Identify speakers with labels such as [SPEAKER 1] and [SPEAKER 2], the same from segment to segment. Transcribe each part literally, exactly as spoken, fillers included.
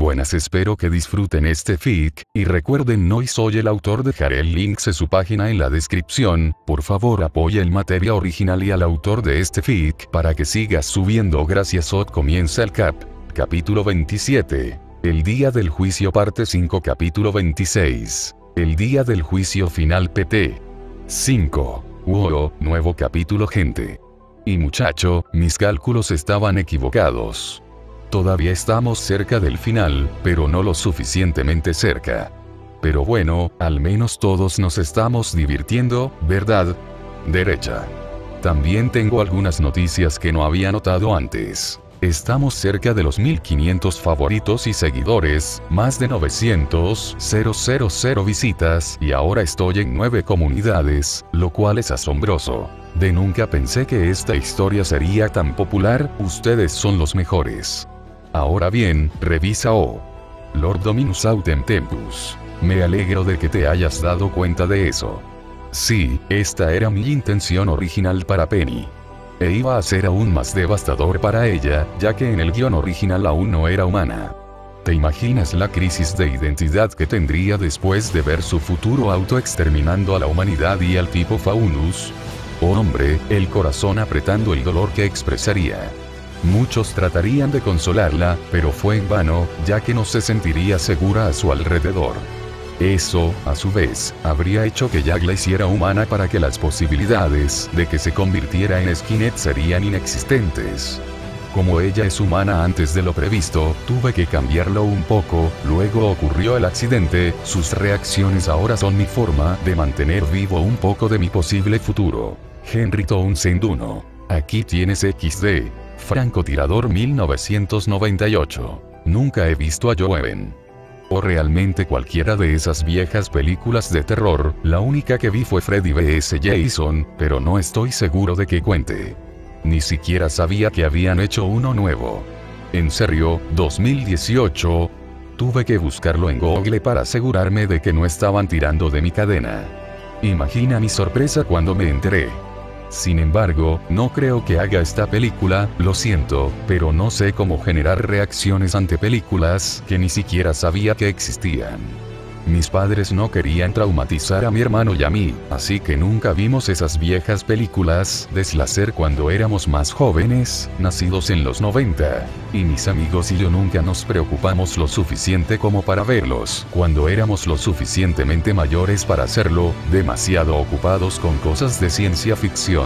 [SPEAKER 1] Buenas, espero que disfruten este fic, y recuerden, no soy el autor, dejaré el link de su página en la descripción. Por favor apoya el material original y al autor de este fic para que siga subiendo. Gracias. Hoy comienza el cap. Capítulo veintisiete. El día del juicio parte cinco. Capítulo veintiséis. El día del juicio final pt. cinco. Wow, nuevo capítulo, gente. Y muchacho, mis cálculos estaban equivocados. Todavía estamos cerca del final, pero no lo suficientemente cerca. Pero bueno, al menos todos nos estamos divirtiendo, ¿verdad? Derecha. También tengo algunas noticias que no había notado antes. Estamos cerca de los mil quinientos favoritos y seguidores, más de novecientos mil visitas, y ahora estoy en nueve comunidades, lo cual es asombroso. De nunca pensé que esta historia sería tan popular. Ustedes son los mejores. Ahora bien, revisa o Lord Dominus Autem Tempus. Me alegro de que te hayas dado cuenta de eso. Sí, esta era mi intención original para Penny. E iba a ser aún más devastador para ella, ya que en el guión original aún no era humana. ¿Te imaginas la crisis de identidad que tendría después de ver su futuro auto exterminando a la humanidad y al tipo Faunus? Oh hombre, el corazón apretando el dolor que expresaría. Muchos tratarían de consolarla, pero fue en vano, ya que no se sentiría segura a su alrededor. Eso, a su vez, habría hecho que Jack la hiciera humana para que las posibilidades de que se convirtiera en Skynet serían inexistentes. Como ella es humana antes de lo previsto, tuve que cambiarlo un poco. Luego ocurrió el accidente. Sus reacciones ahora son mi forma de mantener vivo un poco de mi posible futuro. Henry Townsend uno. Aquí tienes equis de. Francotirador mil novecientos noventa y ocho. Nunca he visto a Joven. O realmente cualquiera de esas viejas películas de terror. La única que vi fue Freddy versus Jason, pero no estoy seguro de que cuente. Ni siquiera sabía que habían hecho uno nuevo. En serio, dos mil dieciocho. Tuve que buscarlo en Google para asegurarme de que no estaban tirando de mi cadena. Imagina mi sorpresa cuando me enteré. Sin embargo, no creo que haga esta película, lo siento, pero no sé cómo generar reacciones ante películas que ni siquiera sabía que existían. Mis padres no querían traumatizar a mi hermano y a mí, así que nunca vimos esas viejas películas de slasher cuando éramos más jóvenes, nacidos en los noventa, y mis amigos y yo nunca nos preocupamos lo suficiente como para verlos, cuando éramos lo suficientemente mayores para hacerlo, demasiado ocupados con cosas de ciencia ficción.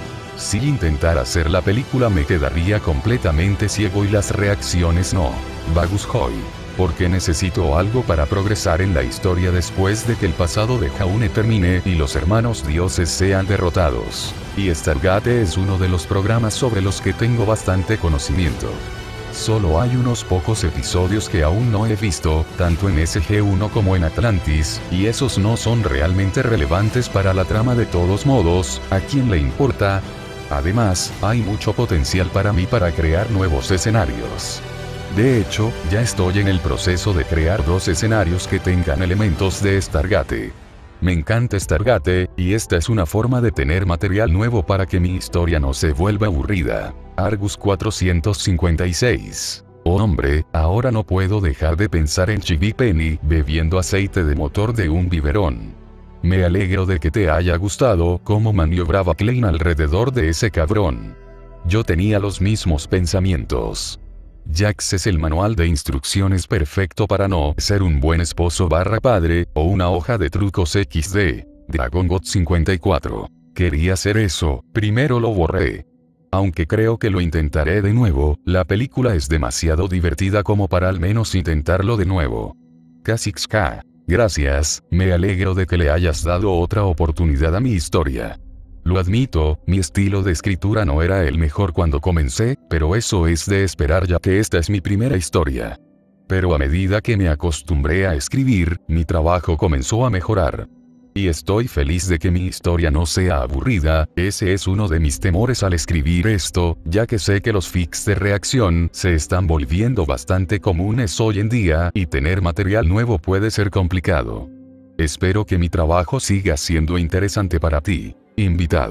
[SPEAKER 1] Si intentara hacer la película me quedaría completamente ciego y las reacciones no. Bagus Hoy. Porque necesito algo para progresar en la historia después de que el pasado de Jaune termine y los hermanos dioses sean derrotados. Y Stargate es uno de los programas sobre los que tengo bastante conocimiento. Solo hay unos pocos episodios que aún no he visto, tanto en S G uno como en Atlantis, y esos no son realmente relevantes para la trama de todos modos. ¿A quién le importa? Además, hay mucho potencial para mí para crear nuevos escenarios. De hecho, ya estoy en el proceso de crear dos escenarios que tengan elementos de Stargate. Me encanta Stargate, y esta es una forma de tener material nuevo para que mi historia no se vuelva aburrida. Argus cuatrocientos cincuenta y seis. Oh hombre, ahora no puedo dejar de pensar en Chibi Penny bebiendo aceite de motor de un biberón. Me alegro de que te haya gustado cómo maniobraba Klein alrededor de ese cabrón. Yo tenía los mismos pensamientos. Jax es el manual de instrucciones perfecto para no ser un buen esposo barra padre, o una hoja de trucos equis de. DragonGod cincuenta y cuatro. Quería hacer eso, primero lo borré. Aunque creo que lo intentaré de nuevo, la película es demasiado divertida como para al menos intentarlo de nuevo. Kha'Zix K. Gracias, me alegro de que le hayas dado otra oportunidad a mi historia. Lo admito, mi estilo de escritura no era el mejor cuando comencé, pero eso es de esperar ya que esta es mi primera historia. Pero a medida que me acostumbré a escribir, mi trabajo comenzó a mejorar. Y estoy feliz de que mi historia no sea aburrida. Ese es uno de mis temores al escribir esto, ya que sé que los fics de reacción se están volviendo bastante comunes hoy en día y tener material nuevo puede ser complicado. Espero que mi trabajo siga siendo interesante para ti. Invitado.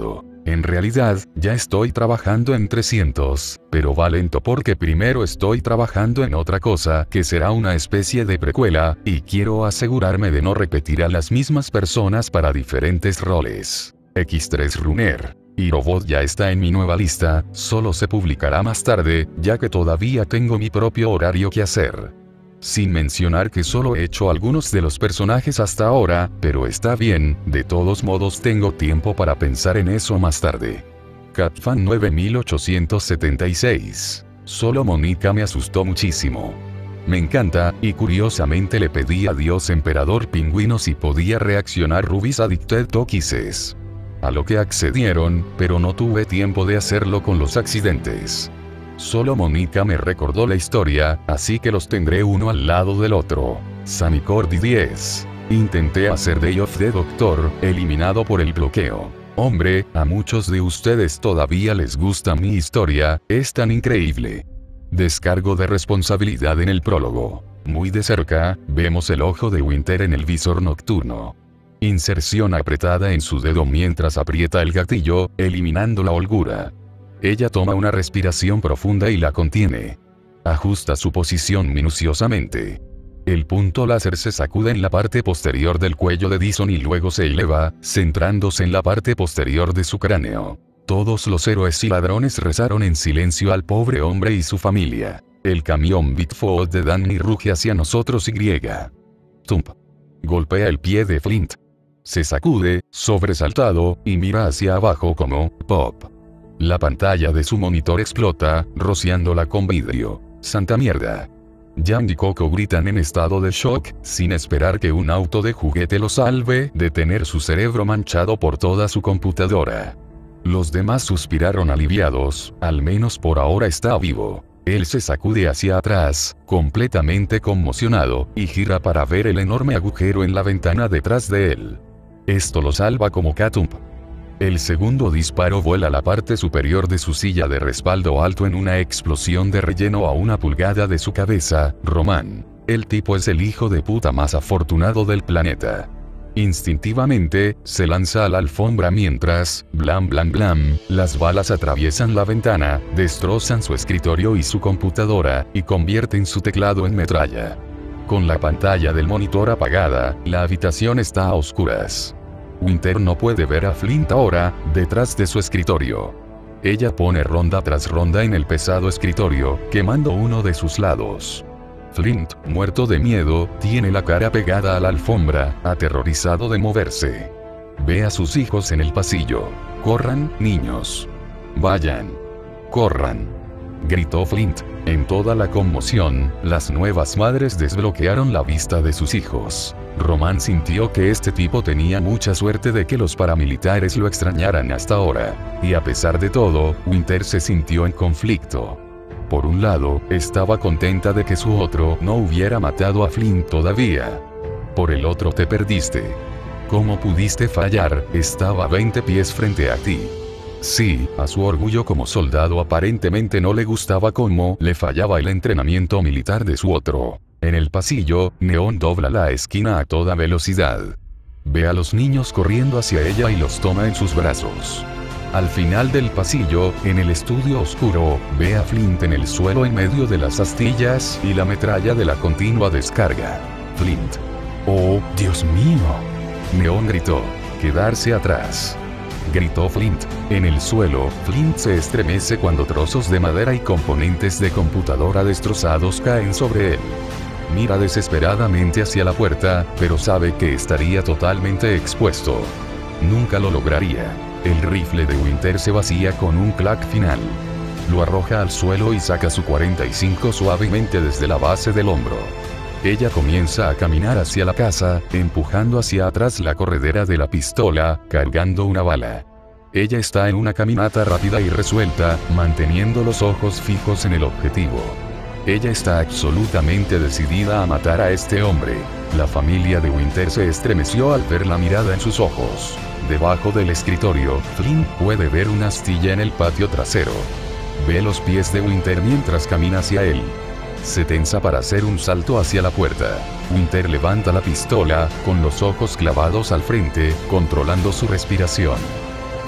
[SPEAKER 1] En realidad, ya estoy trabajando en trescientos, pero va lento porque primero estoy trabajando en otra cosa que será una especie de precuela, y quiero asegurarme de no repetir a las mismas personas para diferentes roles. equis tres Runner. Y Robot ya está en mi nueva lista, solo se publicará más tarde, ya que todavía tengo mi propio horario que hacer. Sin mencionar que solo he hecho algunos de los personajes hasta ahora, pero está bien, de todos modos tengo tiempo para pensar en eso más tarde. Catfan nueve mil ochocientos setenta y seis. Solo Mónica me asustó muchísimo. Me encanta, y curiosamente le pedí a Dios Emperador Pingüino si podía reaccionar Ruby's Addicted to Kisses. A lo que accedieron, pero no tuve tiempo de hacerlo con los accidentes. Solo Mónica me recordó la historia, así que los tendré uno al lado del otro. Sammy Cordy diez. Intenté hacer Day of the Doctor, eliminado por el bloqueo. Hombre, a muchos de ustedes todavía les gusta mi historia, es tan increíble. Descargo de responsabilidad en el prólogo. Muy de cerca, vemos el ojo de Winter en el visor nocturno. Inserción apretada en su dedo mientras aprieta el gatillo, eliminando la holgura. Ella toma una respiración profunda y la contiene. Ajusta su posición minuciosamente. El punto láser se sacude en la parte posterior del cuello de Dyson y luego se eleva, centrándose en la parte posterior de su cráneo. Todos los héroes y ladrones rezaron en silencio al pobre hombre y su familia. El camión Bigfoot de Danny ruge hacia nosotros y griega. Thump. Golpea el pie de Flint. Se sacude, sobresaltado, y mira hacia abajo como pop. La pantalla de su monitor explota, rociándola con vidrio. ¡Santa mierda! Jan y Coco gritan en estado de shock, sin esperar que un auto de juguete lo salve de tener su cerebro manchado por toda su computadora. Los demás suspiraron aliviados, al menos por ahora está vivo. Él se sacude hacia atrás, completamente conmocionado, y gira para ver el enorme agujero en la ventana detrás de él. Esto lo salva como Katump. El segundo disparo vuela a la parte superior de su silla de respaldo alto en una explosión de relleno a una pulgada de su cabeza. Román. El tipo es el hijo de puta más afortunado del planeta. Instintivamente, se lanza a la alfombra mientras, blam blam blam, las balas atraviesan la ventana, destrozan su escritorio y su computadora, y convierten su teclado en metralla. Con la pantalla del monitor apagada, la habitación está a oscuras. Winter no puede ver a Flint ahora, detrás de su escritorio. Ella pone ronda tras ronda en el pesado escritorio, quemando uno de sus lados. Flint, muerto de miedo, tiene la cara pegada a la alfombra, aterrorizado de moverse. Ve a sus hijos en el pasillo. «Corran, niños. Vayan. Corran», gritó Flint. En toda la conmoción, las nuevas madres desbloquearon la vista de sus hijos. Román sintió que este tipo tenía mucha suerte de que los paramilitares lo extrañaran hasta ahora. Y a pesar de todo, Winter se sintió en conflicto. Por un lado, estaba contenta de que su otro no hubiera matado a Flint todavía. Por el otro, te perdiste. ¿Cómo pudiste fallar? Estaba a veinte pies frente a ti. Sí, a su orgullo como soldado aparentemente no le gustaba cómo le fallaba el entrenamiento militar de su otro. En el pasillo, Neon dobla la esquina a toda velocidad. Ve a los niños corriendo hacia ella y los toma en sus brazos. Al final del pasillo, en el estudio oscuro, ve a Flint en el suelo en medio de las astillas y la metralla de la continua descarga. Flint. ¡Oh, Dios mío! Neon gritó. Quedarse atrás. Gritó Flint. En el suelo, Flint se estremece cuando trozos de madera y componentes de computadora destrozados caen sobre él. Mira desesperadamente hacia la puerta, pero sabe que estaría totalmente expuesto. Nunca lo lograría. El rifle de Winter se vacía con un clac final. Lo arroja al suelo y saca su cuarenta y cinco suavemente desde la base del hombro. Ella comienza a caminar hacia la casa, empujando hacia atrás la corredera de la pistola, cargando una bala. Ella está en una caminata rápida y resuelta, manteniendo los ojos fijos en el objetivo. Ella está absolutamente decidida a matar a este hombre. La familia de Winter se estremeció al ver la mirada en sus ojos. Debajo del escritorio, Flint puede ver una astilla en el patio trasero. Ve los pies de Winter mientras camina hacia él. Se tensa para hacer un salto hacia la puerta. Winter levanta la pistola, con los ojos clavados al frente, controlando su respiración.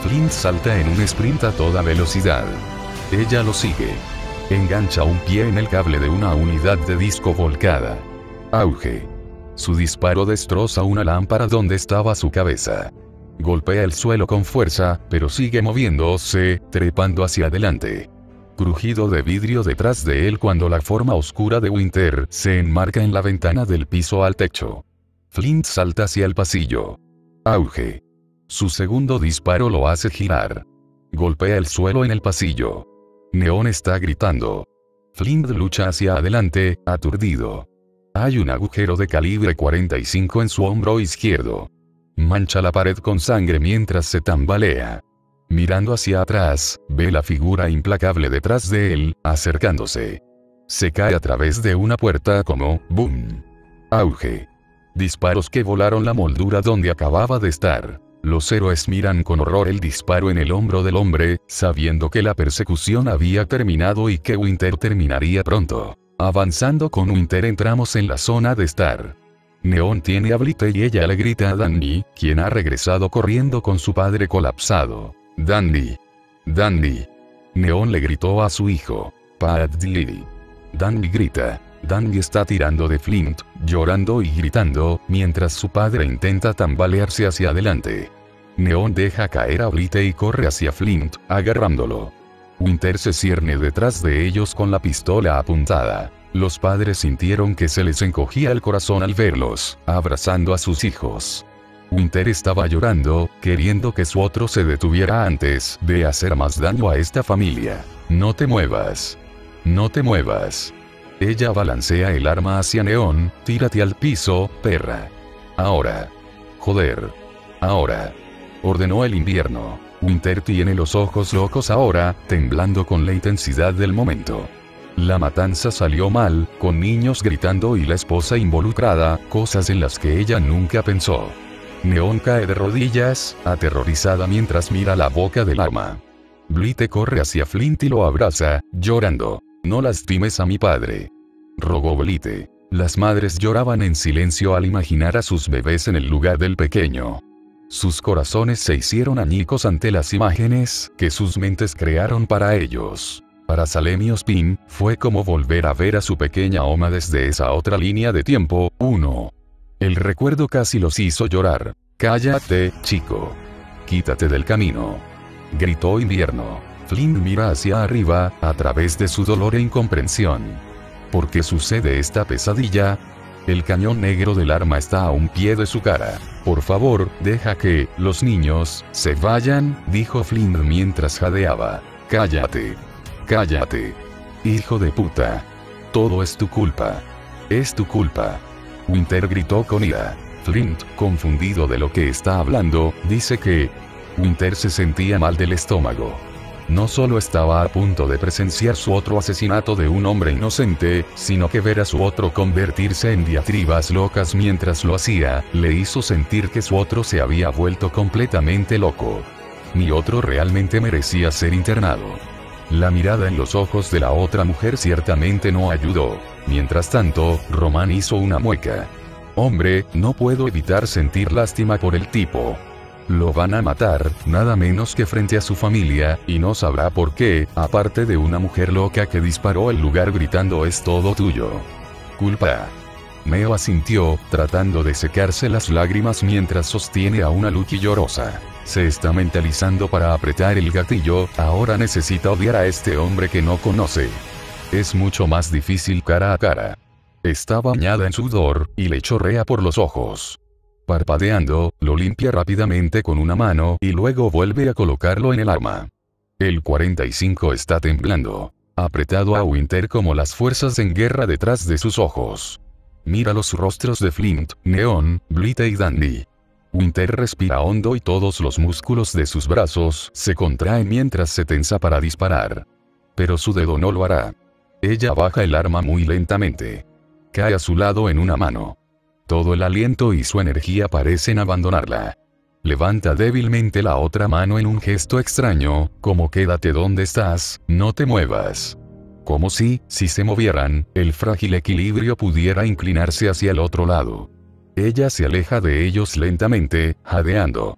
[SPEAKER 1] Flint salta en un sprint a toda velocidad. Ella lo sigue. Engancha un pie en el cable de una unidad de disco volcada. Auge. Su disparo destroza una lámpara donde estaba su cabeza. Golpea el suelo con fuerza, pero sigue moviéndose, trepando hacia adelante. Crujido de vidrio detrás de él cuando la forma oscura de Winter se enmarca en la ventana del piso al techo. Flint salta hacia el pasillo. Auge. Su segundo disparo lo hace girar. Golpea el suelo en el pasillo. Neon está gritando. Flint lucha hacia adelante, aturdido. Hay un agujero de calibre cuarenta y cinco en su hombro izquierdo. Mancha la pared con sangre mientras se tambalea. Mirando hacia atrás, ve la figura implacable detrás de él, acercándose. Se cae a través de una puerta como ¡boom! Auge. Disparos que volaron la moldura donde acababa de estar. Los héroes miran con horror el disparo en el hombro del hombre, sabiendo que la persecución había terminado y que Winter terminaría pronto. Avanzando con Winter entramos en la zona de Star. Neon tiene a Blythe y ella le grita a Danny, quien ha regresado corriendo con su padre colapsado. Danny. Danny. Neon le gritó a su hijo. Paddy. Danny grita. Danny está tirando de Flint, llorando y gritando, mientras su padre intenta tambalearse hacia adelante. Neon deja caer a Blythe y corre hacia Flint, agarrándolo. Winter se cierne detrás de ellos con la pistola apuntada. Los padres sintieron que se les encogía el corazón al verlos, abrazando a sus hijos. Winter estaba llorando, queriendo que su otro se detuviera antes de hacer más daño a esta familia. No te muevas. No te muevas. Ella balancea el arma hacia Neon, tírate al piso, perra. Ahora. Joder. Ahora. Ordenó el invierno. Winter tiene los ojos locos ahora, temblando con la intensidad del momento. La matanza salió mal, con niños gritando y la esposa involucrada, cosas en las que ella nunca pensó. Neon cae de rodillas, aterrorizada mientras mira la boca del arma. Blythe corre hacia Flint y lo abraza, llorando. No lastimes a mi padre. Rogó Blythe. Las madres lloraban en silencio al imaginar a sus bebés en el lugar del pequeño. Sus corazones se hicieron añicos ante las imágenes que sus mentes crearon para ellos. Para Salem y Ospin, fue como volver a ver a su pequeña Oma desde esa otra línea de tiempo. uno. El recuerdo casi los hizo llorar. Cállate, chico. Quítate del camino. Gritó Invierno. Flint mira hacia arriba, a través de su dolor e incomprensión. ¿Por qué sucede esta pesadilla? El cañón negro del arma está a un pie de su cara. Por favor, deja que los niños se vayan, dijo Flint mientras jadeaba. Cállate. Cállate. Hijo de puta. Todo es tu culpa. Es tu culpa. Winter gritó con ira. Flint, confundido de lo que está hablando, dice que Winter se sentía mal del estómago. No solo estaba a punto de presenciar su otro asesinato de un hombre inocente, sino que ver a su otro convertirse en diatribas locas mientras lo hacía, le hizo sentir que su otro se había vuelto completamente loco. Mi otro realmente merecía ser internado. La mirada en los ojos de la otra mujer ciertamente no ayudó. Mientras tanto, Roman hizo una mueca. Hombre, no puedo evitar sentir lástima por el tipo. Lo van a matar, nada menos que frente a su familia, y no sabrá por qué, aparte de una mujer loca que disparó el lugar gritando es todo tuyo. Culpa. Meo asintió, tratando de secarse las lágrimas mientras sostiene a una Lucky llorosa. Se está mentalizando para apretar el gatillo, ahora necesita odiar a este hombre que no conoce. Es mucho más difícil cara a cara. Está bañada en sudor, y le chorrea por los ojos. Parpadeando, lo limpia rápidamente con una mano y luego vuelve a colocarlo en el arma. El cuarenta y cinco está temblando, apretado a Winter como las fuerzas en guerra detrás de sus ojos. Mira los rostros de Flint, Neon, Blythe y Danny. Winter respira hondo y todos los músculos de sus brazos se contraen mientras se tensa para disparar. Pero su dedo no lo hará. Ella baja el arma muy lentamente. Cae a su lado en una mano. Todo el aliento y su energía parecen abandonarla. Levanta débilmente la otra mano en un gesto extraño, como quédate donde estás, no te muevas. Como si, si se movieran, el frágil equilibrio pudiera inclinarse hacia el otro lado. Ella se aleja de ellos lentamente, jadeando.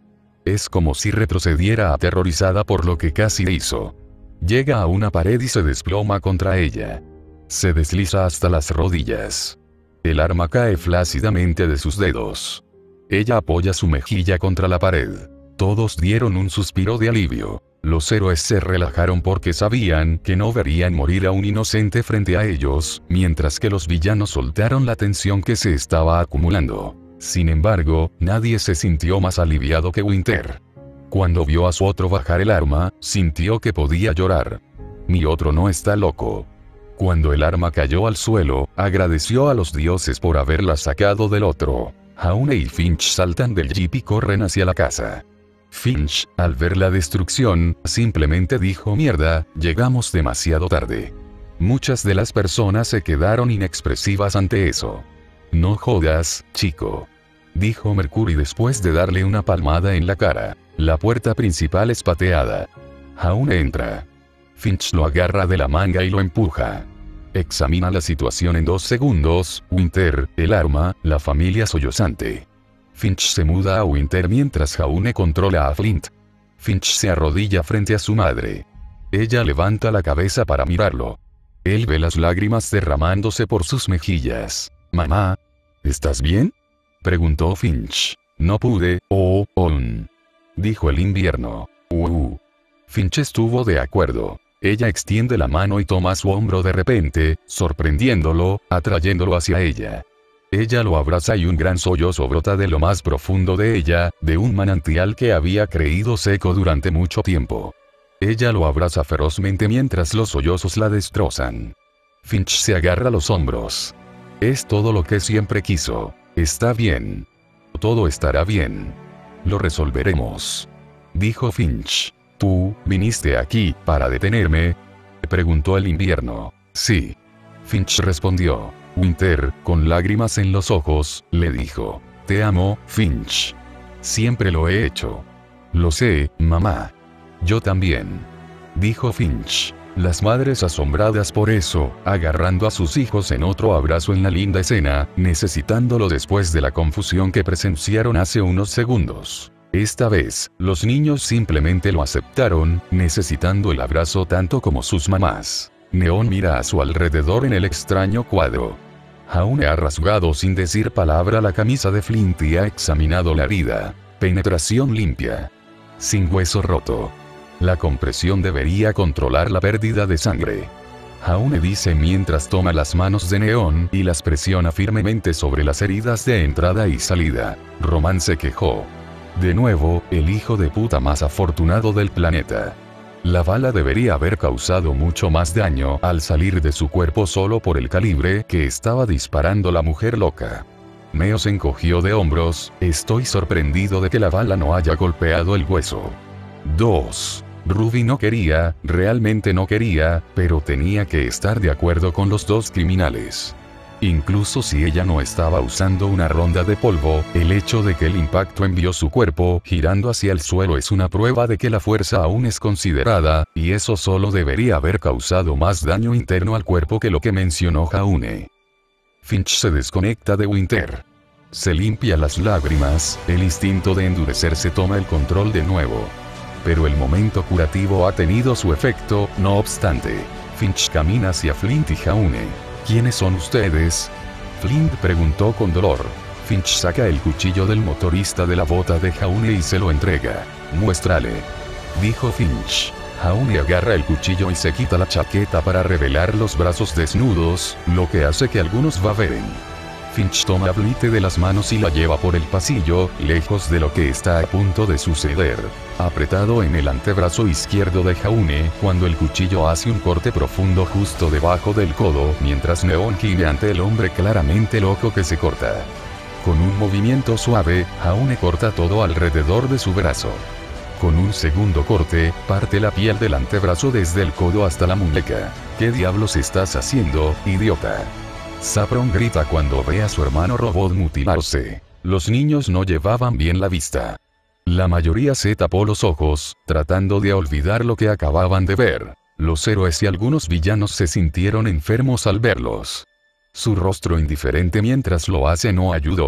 [SPEAKER 1] Es como si retrocediera aterrorizada por lo que casi hizo. Llega a una pared y se desploma contra ella. Se desliza hasta las rodillas. El arma cae flácidamente de sus dedos. Ella apoya su mejilla contra la pared. Todos dieron un suspiro de alivio. Los héroes se relajaron porque sabían que no verían morir a un inocente frente a ellos, mientras que los villanos soltaron la tensión que se estaba acumulando. Sin embargo, nadie se sintió más aliviado que Winter. Cuando vio a su otro bajar el arma, sintió que podía llorar. Mi otro no está loco. Cuando el arma cayó al suelo, agradeció a los dioses por haberla sacado del otro. Jaune y Finch saltan del jeep y corren hacia la casa. Finch, al ver la destrucción, simplemente dijo: mierda, llegamos demasiado tarde. Muchas de las personas se quedaron inexpresivas ante eso. No jodas, chico, dijo Mercury después de darle una palmada en la cara. La puerta principal es pateada. Jaune entra. Finch lo agarra de la manga y lo empuja. Examina la situación en dos segundos: Winter, el arma, la familia sollozante. Finch se muda a Winter mientras Jaune controla a Flint. Finch se arrodilla frente a su madre. Ella levanta la cabeza para mirarlo. Él ve las lágrimas derramándose por sus mejillas. «Mamá, ¿estás bien?», preguntó Finch. «No pude, oh, on», dijo el invierno. «Uh». Finch estuvo de acuerdo. Ella extiende la mano y toma su hombro de repente, sorprendiéndolo, atrayéndolo hacia ella. Ella lo abraza y un gran sollozo brota de lo más profundo de ella, de un manantial que había creído seco durante mucho tiempo. Ella lo abraza ferozmente mientras los sollozos la destrozan. Finch se agarra los hombros. Es todo lo que siempre quiso. Está bien. Todo estará bien. Lo resolveremos, dijo Finch. ¿Tú viniste aquí para detenerme?, preguntó el invierno. Sí. Finch respondió. Winter, con lágrimas en los ojos, le dijo: te amo, Finch. Siempre lo he hecho. Lo sé, mamá. Yo también, dijo Finch. Las madres asombradas por eso, agarrando a sus hijos en otro abrazo en la linda escena, necesitándolo después de la confusión que presenciaron hace unos segundos. Esta vez, los niños simplemente lo aceptaron, necesitando el abrazo tanto como sus mamás. Neon mira a su alrededor en el extraño cuadro. Jaune ha rasgado sin decir palabra la camisa de Flint y ha examinado la herida. Penetración limpia. Sin hueso roto. La compresión debería controlar la pérdida de sangre. Jaune dice mientras toma las manos de Neon y las presiona firmemente sobre las heridas de entrada y salida. Roman se quejó. De nuevo, el hijo de puta más afortunado del planeta. La bala debería haber causado mucho más daño al salir de su cuerpo solo por el calibre que estaba disparando la mujer loca. Neo se encogió de hombros. Estoy sorprendido de que la bala no haya golpeado el hueso. dos. Ruby no quería, realmente no quería, pero tenía que estar de acuerdo con los dos criminales. Incluso si ella no estaba usando una ronda de polvo, el hecho de que el impacto envió su cuerpo girando hacia el suelo es una prueba de que la fuerza aún es considerada, y eso solo debería haber causado más daño interno al cuerpo que lo que mencionó Jaune. Finch se desconecta de Winter. Se limpia las lágrimas, el instinto de endurecerse toma el control de nuevo. Pero el momento curativo ha tenido su efecto, no obstante. Finch camina hacia Flint y Jaune. ¿Quiénes son ustedes?, Flint preguntó con dolor. Finch saca el cuchillo del motorista de la bota de Jaune y se lo entrega. Muéstrale, dijo Finch. Jaune agarra el cuchillo y se quita la chaqueta para revelar los brazos desnudos, lo que hace que algunos baberen. Finch toma a Flint de las manos y la lleva por el pasillo, lejos de lo que está a punto de suceder. Apretado en el antebrazo izquierdo de Jaune, cuando el cuchillo hace un corte profundo justo debajo del codo, mientras Neon gime ante el hombre claramente loco que se corta. Con un movimiento suave, Jaune corta todo alrededor de su brazo. Con un segundo corte, parte la piel del antebrazo desde el codo hasta la muñeca. ¿Qué diablos estás haciendo, idiota?, Saffron grita cuando ve a su hermano robot mutilarse. Los niños no llevaban bien la vista. La mayoría se tapó los ojos, tratando de olvidar lo que acababan de ver. Los héroes y algunos villanos se sintieron enfermos al verlos. Su rostro indiferente mientras lo hace no ayudó.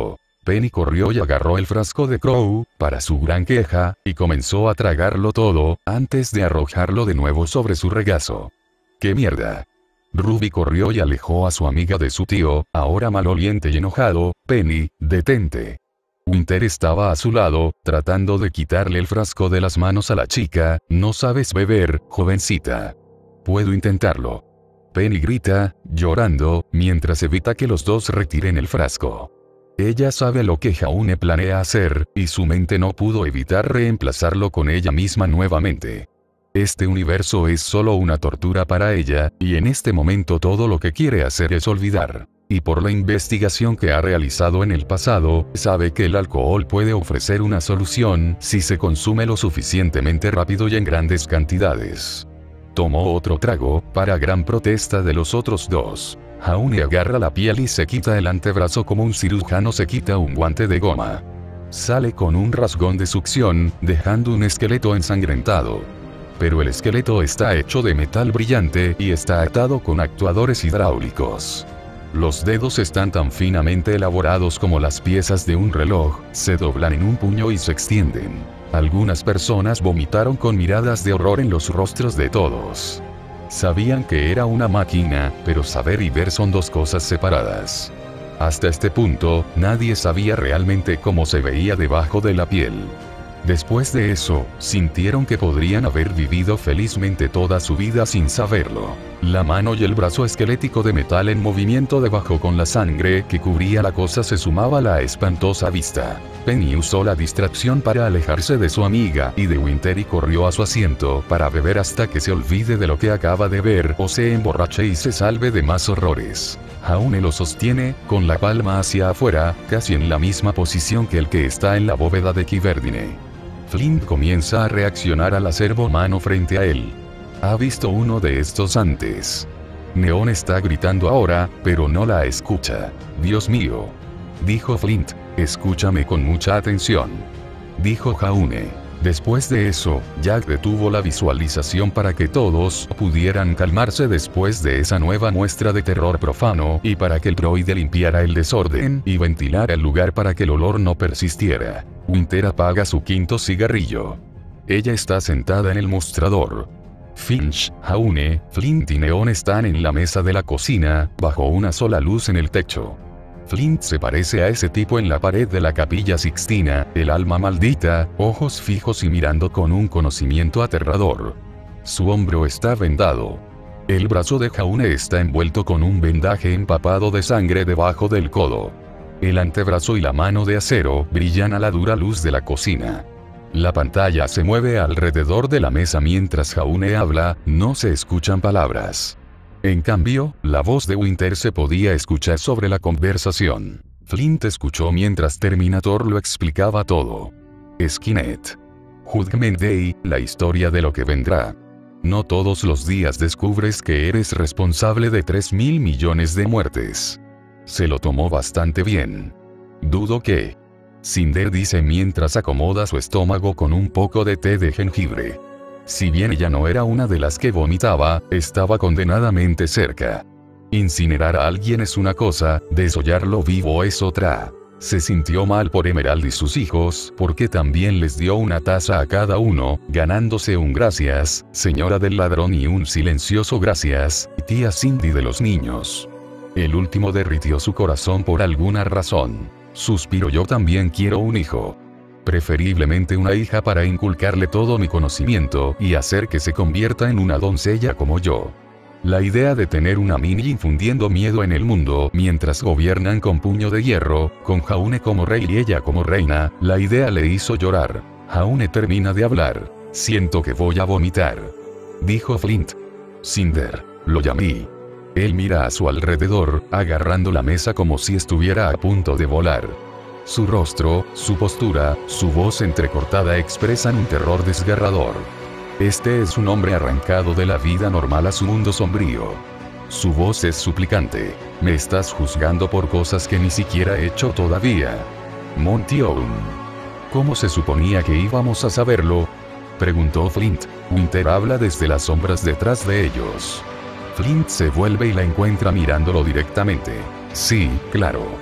[SPEAKER 1] Penny corrió y agarró el frasco de Crow, para su gran queja, y comenzó a tragarlo todo, antes de arrojarlo de nuevo sobre su regazo. ¡Qué mierda! Ruby corrió y alejó a su amiga de su tío, ahora maloliente y enojado. Penny, detente. Winter estaba a su lado, tratando de quitarle el frasco de las manos a la chica. No sabes beber, jovencita. Puedo intentarlo. Penny grita, llorando, mientras evita que los dos retiren el frasco. Ella sabe lo que Jaune planea hacer, y su mente no pudo evitar reemplazarlo con ella misma nuevamente. Este universo es solo una tortura para ella, y en este momento todo lo que quiere hacer es olvidar. Y por la investigación que ha realizado en el pasado, sabe que el alcohol puede ofrecer una solución si se consume lo suficientemente rápido y en grandes cantidades. Tomó otro trago, para gran protesta de los otros dos. Jaune agarra la piel y se quita el antebrazo como un cirujano se quita un guante de goma. Sale con un rasgón de succión, dejando un esqueleto ensangrentado. Pero el esqueleto está hecho de metal brillante y está atado con actuadores hidráulicos. Los dedos están tan finamente elaborados como las piezas de un reloj, se doblan en un puño y se extienden. Algunas personas vomitaron con miradas de horror en los rostros de todos. Sabían que era una máquina, pero saber y ver son dos cosas separadas. Hasta este punto, nadie sabía realmente cómo se veía debajo de la piel. Después de eso, sintieron que podrían haber vivido felizmente toda su vida sin saberlo. La mano y el brazo esquelético de metal en movimiento debajo con la sangre que cubría la cosa se sumaba a la espantosa vista. Penny usó la distracción para alejarse de su amiga y de Winter y corrió a su asiento para beber hasta que se olvide de lo que acaba de ver o se emborrache y se salve de más horrores. Jaune lo sostiene, con la palma hacia afuera, casi en la misma posición que el que está en la bóveda de Quiverdine. Flint comienza a reaccionar al acervo humano frente a él. Ha visto uno de estos antes. Neon está gritando ahora, pero no la escucha. Dios mío. Dijo Flint, escúchame con mucha atención. Dijo Jaune. Después de eso, Jack detuvo la visualización para que todos pudieran calmarse después de esa nueva muestra de terror profano y para que el droide limpiara el desorden y ventilara el lugar para que el olor no persistiera. Winter apaga su quinto cigarrillo. Ella está sentada en el mostrador. Finch, Jaune, Flint y Neon están en la mesa de la cocina, bajo una sola luz en el techo. Flint se parece a ese tipo en la pared de la Capilla Sixtina, el alma maldita, ojos fijos y mirando con un conocimiento aterrador. Su hombro está vendado. El brazo de Jaune está envuelto con un vendaje empapado de sangre debajo del codo. El antebrazo y la mano de acero brillan a la dura luz de la cocina. La pantalla se mueve alrededor de la mesa mientras Jaune habla, no se escuchan palabras. En cambio, la voz de Winter se podía escuchar sobre la conversación. Flint escuchó mientras Terminator lo explicaba todo. Skynet. Judgment Day, la historia de lo que vendrá. No todos los días descubres que eres responsable de tres mil millones de muertes. Se lo tomó bastante bien. Dudo que... Cinder dice mientras acomoda su estómago con un poco de té de jengibre. Si bien ella no era una de las que vomitaba, estaba condenadamente cerca. Incinerar a alguien es una cosa, desollarlo vivo es otra. Se sintió mal por Emerald y sus hijos, porque también les dio una taza a cada uno, ganándose un gracias, señora del ladrón y un silencioso gracias, tía Cindy de los niños. El último derritió su corazón por alguna razón. Suspiró, yo también quiero un hijo. Preferiblemente una hija para inculcarle todo mi conocimiento y hacer que se convierta en una doncella como yo. La idea de tener una mini infundiendo miedo en el mundo mientras gobiernan con puño de hierro, con Jaune como rey y ella como reina, la idea le hizo llorar. Jaune termina de hablar. Siento que voy a vomitar. Dijo Flint. Cinder, lo llamé. Él mira a su alrededor, agarrando la mesa como si estuviera a punto de volar. Su rostro, su postura, su voz entrecortada expresan un terror desgarrador. Este es un hombre arrancado de la vida normal a su mundo sombrío. Su voz es suplicante. Me estás juzgando por cosas que ni siquiera he hecho todavía. Montion. ¿Cómo se suponía que íbamos a saberlo? Preguntó Flint. Winter habla desde las sombras detrás de ellos. Flint se vuelve y la encuentra mirándolo directamente. Sí, claro.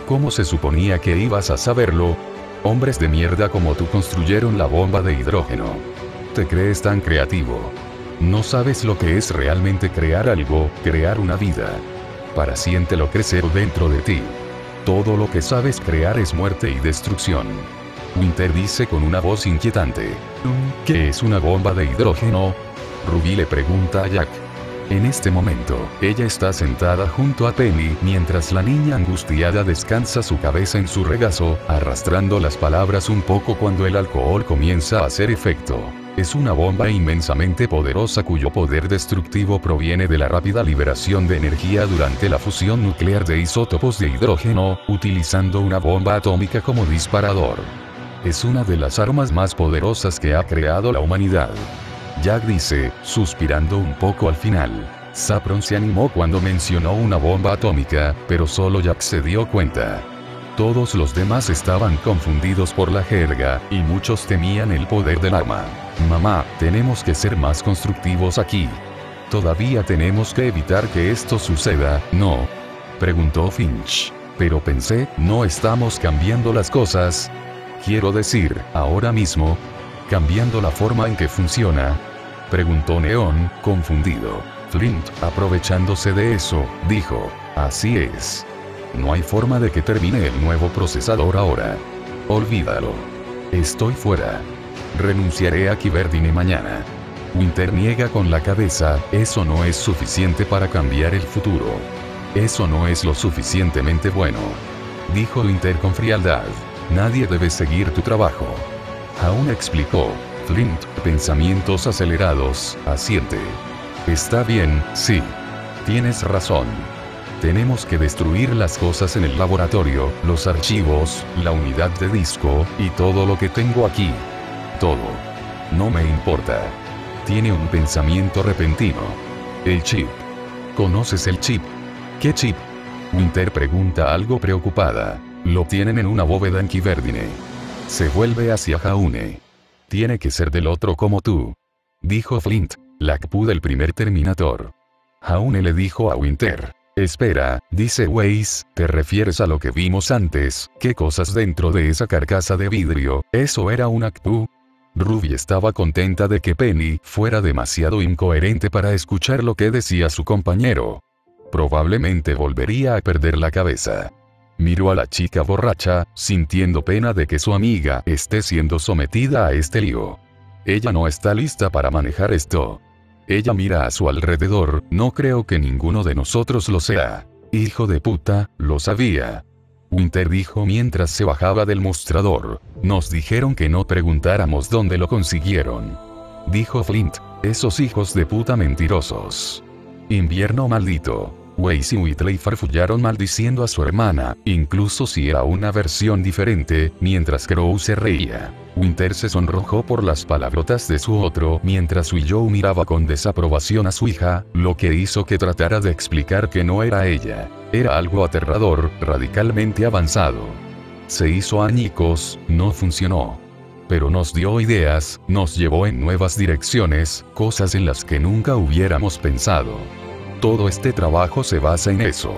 [SPEAKER 1] ¿Cómo se suponía que ibas a saberlo? Hombres de mierda como tú construyeron la bomba de hidrógeno. ¿Te crees tan creativo? No sabes lo que es realmente crear algo, crear una vida. Para siéntelo crecer dentro de ti. Todo lo que sabes crear es muerte y destrucción. Winter dice con una voz inquietante. ¿Qué es una bomba de hidrógeno? Ruby le pregunta a Jack. En este momento, ella está sentada junto a Penny mientras la niña angustiada descansa su cabeza en su regazo, arrastrando las palabras un poco cuando el alcohol comienza a hacer efecto. Es una bomba inmensamente poderosa cuyo poder destructivo proviene de la rápida liberación de energía durante la fusión nuclear de isótopos de hidrógeno, utilizando una bomba atómica como disparador. Es una de las armas más poderosas que ha creado la humanidad. Jack dice, suspirando un poco al final. Saffron se animó cuando mencionó una bomba atómica, pero solo Jack se dio cuenta. Todos los demás estaban confundidos por la jerga, y muchos temían el poder del arma. Mamá, tenemos que ser más constructivos aquí. Todavía tenemos que evitar que esto suceda, ¿no? Preguntó Finch. Pero pensé, ¿no estamos cambiando las cosas? Quiero decir, ahora mismo. ¿Cambiando la forma en que funciona? Preguntó Neon, confundido. Flint, aprovechándose de eso, dijo, así es. No hay forma de que termine el nuevo procesador ahora. Olvídalo. Estoy fuera. Renunciaré a Kiverdine mañana. Winter niega con la cabeza, eso no es suficiente para cambiar el futuro. Eso no es lo suficientemente bueno. Dijo Winter con frialdad. Nadie debe seguir tu trabajo. Aún explicó. Flint, pensamientos acelerados, asiente. Está bien, sí. Tienes razón. Tenemos que destruir las cosas en el laboratorio, los archivos, la unidad de disco, y todo lo que tengo aquí. Todo. No me importa. Tiene un pensamiento repentino. El chip. ¿Conoces el chip? ¿Qué chip? Winter pregunta algo preocupada. Lo tienen en una bóveda en Kiverdine. Se vuelve hacia Jaune. Tiene que ser del otro como tú. Dijo Flint, la C P U del primer Terminator. Jaune le dijo a Winter. Espera, dice Weiss, ¿te refieres a lo que vimos antes? ¿Qué cosas dentro de esa carcasa de vidrio? ¿Eso era una C P U? Ruby estaba contenta de que Penny fuera demasiado incoherente para escuchar lo que decía su compañero. Probablemente volvería a perder la cabeza. Miró a la chica borracha, sintiendo pena de que su amiga esté siendo sometida a este lío. Ella no está lista para manejar esto. Ella mira a su alrededor, no creo que ninguno de nosotros lo sea. Hijo de puta, lo sabía. Winter dijo mientras se bajaba del mostrador. Nos dijeron que no preguntáramos dónde lo consiguieron. Dijo Flint, esos hijos de puta mentirosos. Invierno maldito. Weiss y Whitley farfullaron maldiciendo a su hermana, incluso si era una versión diferente, mientras Crow se reía. Winter se sonrojó por las palabrotas de su otro mientras Willow miraba con desaprobación a su hija, lo que hizo que tratara de explicar que no era ella. Era algo aterrador, radicalmente avanzado. Se hizo añicos, no funcionó. Pero nos dio ideas, nos llevó en nuevas direcciones, cosas en las que nunca hubiéramos pensado. Todo este trabajo se basa en eso.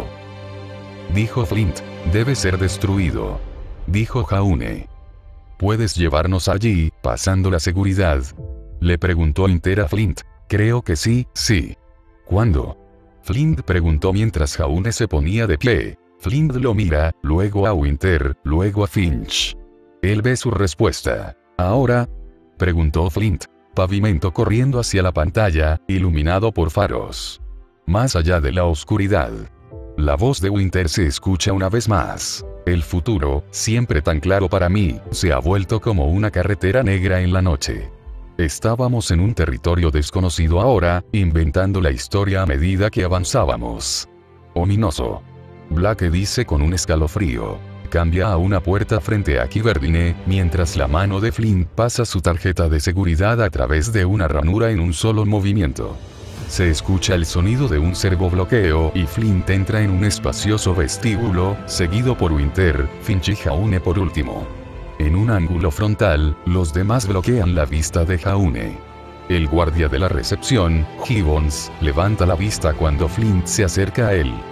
[SPEAKER 1] Dijo Flint, debe ser destruido. Dijo Jaune. ¿Puedes llevarnos allí, pasando la seguridad? Le preguntó Winter a Flint. Creo que sí, sí. ¿Cuándo? Flint preguntó mientras Jaune se ponía de pie. Flint lo mira, luego a Winter, luego a Finch. Él ve su respuesta. ¿Ahora? Preguntó Flint. Pavimento corriendo hacia la pantalla, iluminado por faros. Más allá de la oscuridad. La voz de Winter se escucha una vez más. El futuro, siempre tan claro para mí, se ha vuelto como una carretera negra en la noche. Estábamos en un territorio desconocido ahora, inventando la historia a medida que avanzábamos. Ominoso. Black dice con un escalofrío. Cambia a una puerta frente a Kiverdine, mientras la mano de Flint pasa su tarjeta de seguridad a través de una ranura en un solo movimiento. Se escucha el sonido de un servobloqueo y Flint entra en un espacioso vestíbulo, seguido por Winter, Finch y Jaune por último. En un ángulo frontal, los demás bloquean la vista de Jaune. El guardia de la recepción, Gibbons, levanta la vista cuando Flint se acerca a él.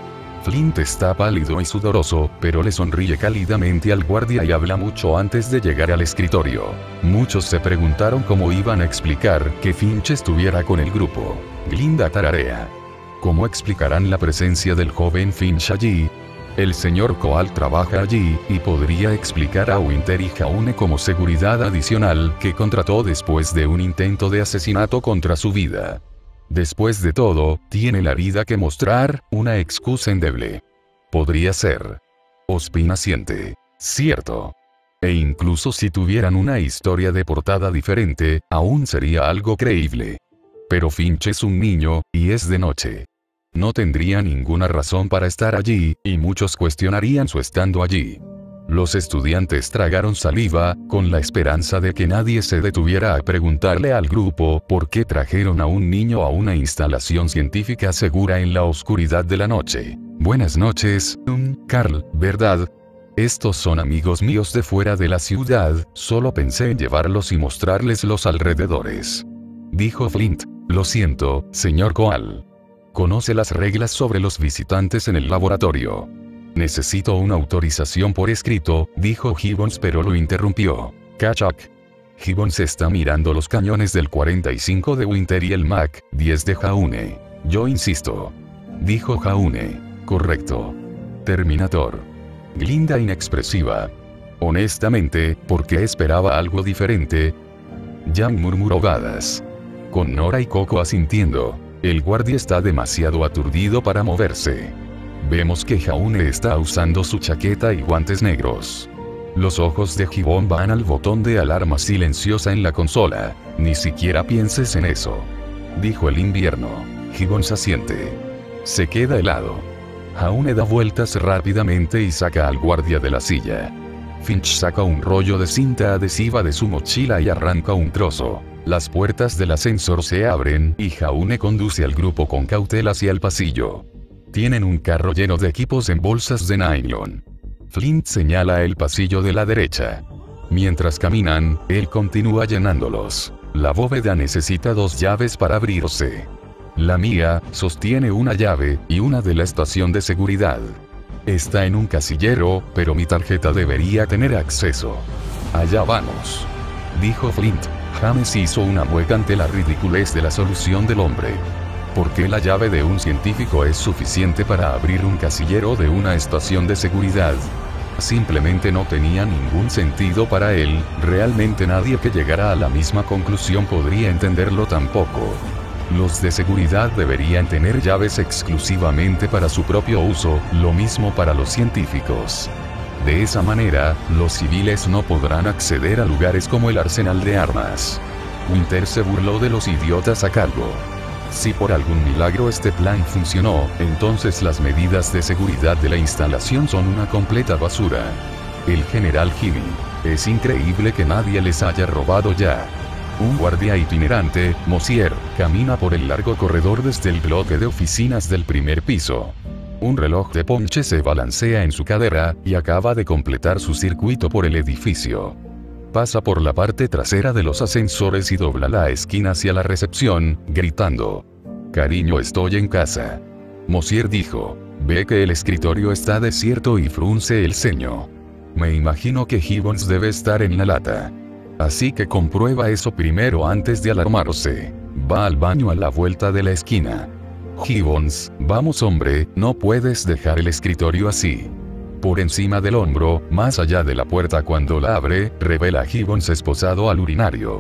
[SPEAKER 1] Flint está pálido y sudoroso, pero le sonríe cálidamente al guardia y habla mucho antes de llegar al escritorio. Muchos se preguntaron cómo iban a explicar que Finch estuviera con el grupo. Glinda tararea. ¿Cómo explicarán la presencia del joven Finch allí? El señor Koal trabaja allí, y podría explicar a Winter y Jaune como seguridad adicional que contrató después de un intento de asesinato contra su vida. Después de todo, tiene la herida que mostrar, una excusa endeble. Podría ser. Ospin asiente. Cierto. E incluso si tuvieran una historia de portada diferente, aún sería algo creíble. Pero Finch es un niño, y es de noche. No tendría ninguna razón para estar allí, y muchos cuestionarían su estando allí. Los estudiantes tragaron saliva, con la esperanza de que nadie se detuviera a preguntarle al grupo por qué trajeron a un niño a una instalación científica segura en la oscuridad de la noche. Buenas noches, um, Carl, ¿verdad? Estos son amigos míos de fuera de la ciudad, solo pensé en llevarlos y mostrarles los alrededores. Dijo Flint. Lo siento, señor Koal. Conoce las reglas sobre los visitantes en el laboratorio. Necesito una autorización por escrito, dijo Gibbons, pero lo interrumpió. Kachak. Gibbons está mirando los cañones del cuarenta y cinco de Winter y el Mac diez de Jaune. Yo insisto. Dijo Jaune. Correcto. Terminator. Glinda inexpresiva. Honestamente, ¿por qué esperaba algo diferente? Jan murmuró Gadas. Con Nora y Coco asintiendo. El guardia está demasiado aturdido para moverse. Vemos que Jaune está usando su chaqueta y guantes negros. Los ojos de Gibbon van al botón de alarma silenciosa en la consola. Ni siquiera pienses en eso. Dijo el invierno. Gibbon se asiente. Se queda helado. Jaune da vueltas rápidamente y saca al guardia de la silla. Finch saca un rollo de cinta adhesiva de su mochila y arranca un trozo. Las puertas del ascensor se abren y Jaune conduce al grupo con cautela hacia el pasillo. Tienen un carro lleno de equipos en bolsas de nylon. Flint señala el pasillo de la derecha. Mientras caminan, él continúa llenándolos. La bóveda necesita dos llaves para abrirse. La mía sostiene una llave y una de la estación de seguridad. Está en un casillero, pero mi tarjeta debería tener acceso. Allá vamos. Dijo Flint. James hizo una mueca ante la ridiculez de la solución del hombre. ¿Por qué la llave de un científico es suficiente para abrir un casillero de una estación de seguridad? Simplemente no tenía ningún sentido para él, realmente nadie que llegara a la misma conclusión podría entenderlo tampoco. Los de seguridad deberían tener llaves exclusivamente para su propio uso, lo mismo para los científicos. De esa manera, los civiles no podrán acceder a lugares como el arsenal de armas. Winter se burló de los idiotas a cargo. Si por algún milagro este plan funcionó, entonces las medidas de seguridad de la instalación son una completa basura. El general Gibby. Es increíble que nadie les haya robado ya. Un guardia itinerante, Mosier, camina por el largo corredor desde el bloque de oficinas del primer piso. Un reloj de ponche se balancea en su cadera, y acaba de completar su circuito por el edificio. Pasa por la parte trasera de los ascensores y dobla la esquina hacia la recepción, gritando. Cariño, estoy en casa. Mosier dijo. Ve que el escritorio está desierto y frunce el ceño. Me imagino que Gibbons debe estar en la lata. Así que comprueba eso primero antes de alarmarse. Va al baño a la vuelta de la esquina. Gibbons, vamos hombre, no puedes dejar el escritorio así. Por encima del hombro, más allá de la puerta cuando la abre, revela a Gibbons esposado al urinario.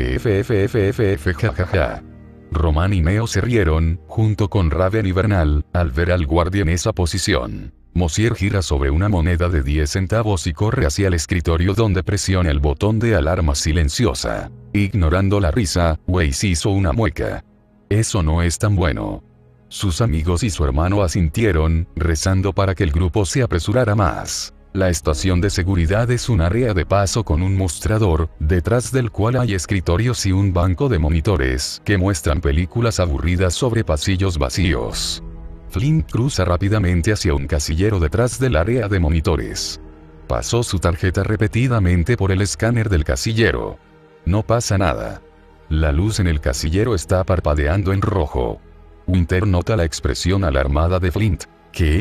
[SPEAKER 1] Pffffff jajaja. Román y Neo se rieron, junto con Raven y Bernal, al ver al guardia en esa posición. Mosier gira sobre una moneda de diez centavos y corre hacia el escritorio donde presiona el botón de alarma silenciosa. Ignorando la risa, Weiss hizo una mueca. Eso no es tan bueno. Sus amigos y su hermano asintieron, rezando para que el grupo se apresurara más. La estación de seguridad es un área de paso con un mostrador, detrás del cual hay escritorios y un banco de monitores que muestran películas aburridas sobre pasillos vacíos. Flint cruza rápidamente hacia un casillero detrás del área de monitores. Pasó su tarjeta repetidamente por el escáner del casillero. No pasa nada. La luz en el casillero está parpadeando en rojo. Winter nota la expresión alarmada de Flint. ¿Qué?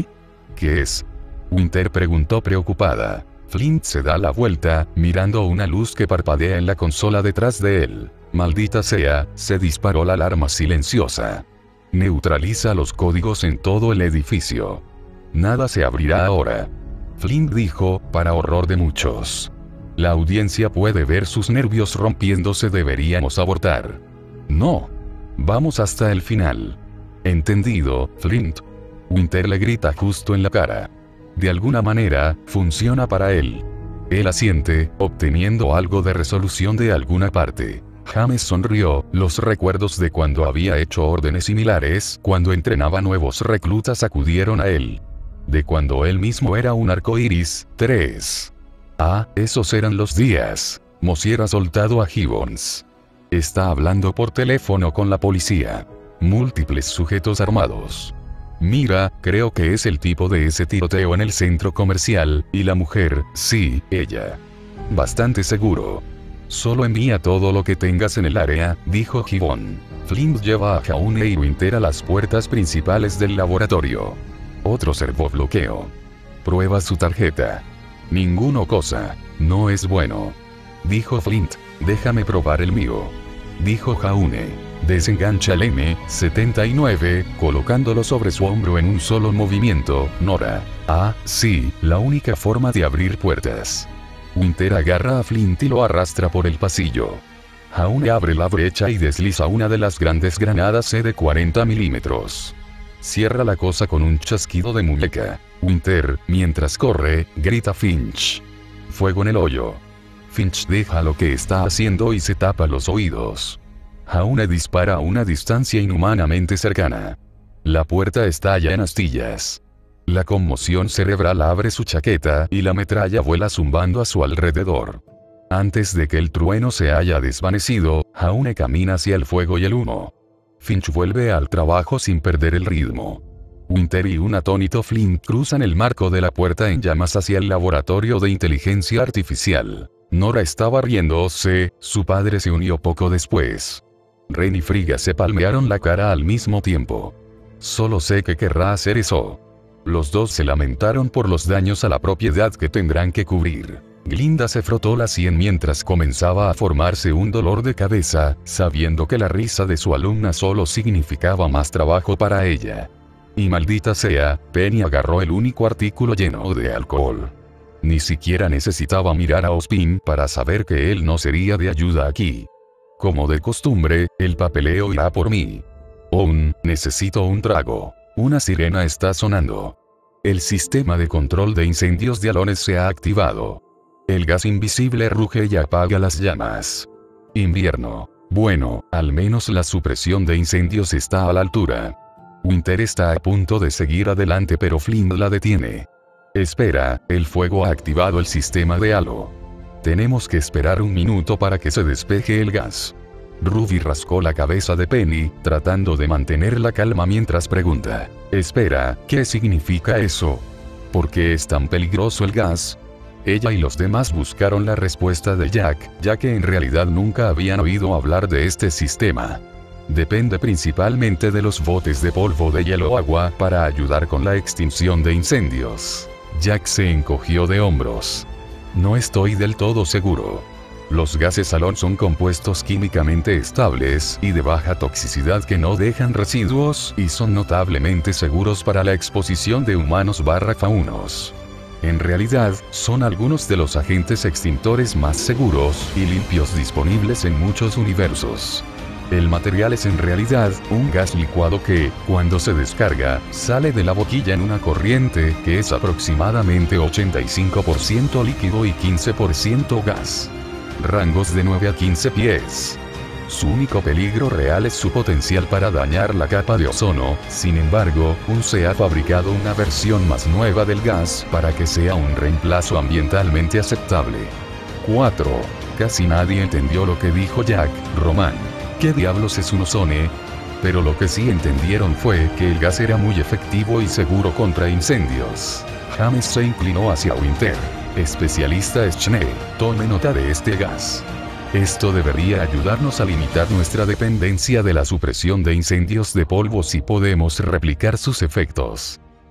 [SPEAKER 1] ¿Qué es? Winter preguntó preocupada. Flint se da la vuelta, mirando una luz que parpadea en la consola detrás de él. Maldita sea, se disparó la alarma silenciosa. Neutraliza los códigos en todo el edificio. Nada se abrirá ahora. Flint dijo, para horror de muchos. La audiencia puede ver sus nervios rompiéndose, deberíamos abortar. No. Vamos hasta el final. Entendido, Flint. Winter le grita justo en la cara. De alguna manera, funciona para él. Él asiente, obteniendo algo de resolución de alguna parte. James sonrió, los recuerdos de cuando había hecho órdenes similares, cuando entrenaba nuevos reclutas acudieron a él. De cuando él mismo era un arco iris, tres. Ah, esos eran los días. Mosier ha soltado a Gibbons. Está hablando por teléfono con la policía. Múltiples sujetos armados. Mira, creo que es el tipo de ese tiroteo en el centro comercial, y la mujer, sí, ella. Bastante seguro. Solo envía todo lo que tengas en el área, dijo Gibbon. Flint lleva a Jaune y Winter a las puertas principales del laboratorio. Otro servobloqueo. Prueba su tarjeta. Ninguno cosa. No es bueno. Dijo Flint. Déjame probar el mío. Dijo Jaune. Desengancha el eme setenta y nueve, colocándolo sobre su hombro en un solo movimiento. Nora. Ah, sí, la única forma de abrir puertas. Winter agarra a Flint y lo arrastra por el pasillo. Jaune abre la brecha y desliza una de las grandes granadas C de cuarenta milímetros. Cierra la cosa con un chasquido de muñeca. Winter, mientras corre, grita Finch. Fuego en el hoyo. Finch deja lo que está haciendo y se tapa los oídos. Jaune dispara a una distancia inhumanamente cercana. La puerta estalla en astillas. La conmoción cerebral abre su chaqueta y la metralla vuela zumbando a su alrededor. Antes de que el trueno se haya desvanecido, Jaune camina hacia el fuego y el humo. Finch vuelve al trabajo sin perder el ritmo. Winter y un atónito Flint cruzan el marco de la puerta en llamas hacia el laboratorio de inteligencia artificial. Nora estaba riéndose, su padre se unió poco después. Ren y Frigga se palmearon la cara al mismo tiempo. Solo sé que querrá hacer eso. Los dos se lamentaron por los daños a la propiedad que tendrán que cubrir. Glinda se frotó la sien mientras comenzaba a formarse un dolor de cabeza, sabiendo que la risa de su alumna solo significaba más trabajo para ella. Y maldita sea, Penny agarró el único artículo lleno de alcohol. Ni siquiera necesitaba mirar a Ospin para saber que él no sería de ayuda aquí. Como de costumbre, el papeleo irá por mí. Un, necesito un trago. Una sirena está sonando. El sistema de control de incendios de Alones se ha activado. El gas invisible ruge y apaga las llamas. Invierno. Bueno, al menos la supresión de incendios está a la altura. Winter está a punto de seguir adelante pero Flint la detiene. Espera, el fuego ha activado el sistema de halo. Tenemos que esperar un minuto para que se despeje el gas. Ruby rascó la cabeza de Penny, tratando de mantener la calma mientras pregunta. Espera, ¿qué significa eso? ¿Por qué es tan peligroso el gas? Ella y los demás buscaron la respuesta de Jack, ya que en realidad nunca habían oído hablar de este sistema. Depende principalmente de los botes de polvo de hielo o agua para ayudar con la extinción de incendios. Jack se encogió de hombros. No estoy del todo seguro. Los gases halón son compuestos químicamente estables y de baja toxicidad que no dejan residuos y son notablemente seguros para la exposición de humanos barra faunos. En realidad, son algunos de los agentes extintores más seguros y limpios disponibles en muchos universos. El material es en realidad un gas licuado que, cuando se descarga, sale de la boquilla en una corriente que es aproximadamente ochenta y cinco por ciento líquido y quince por ciento gas. Rangos de nueve a quince pies. Su único peligro real es su potencial para dañar la capa de ozono, sin embargo, U N C ha fabricado una versión más nueva del gas para que sea un reemplazo ambientalmente aceptable. cuatro. Casi nadie entendió lo que dijo Jack, Roman. ¿Qué diablos es un ozone? Pero lo que sí entendieron fue que el gas era muy efectivo y seguro contra incendios. James se inclinó hacia Winter. Especialista Schnee, tome nota de este gas. Esto debería ayudarnos a limitar nuestra dependencia de la supresión de incendios de polvo si podemos replicar sus efectos.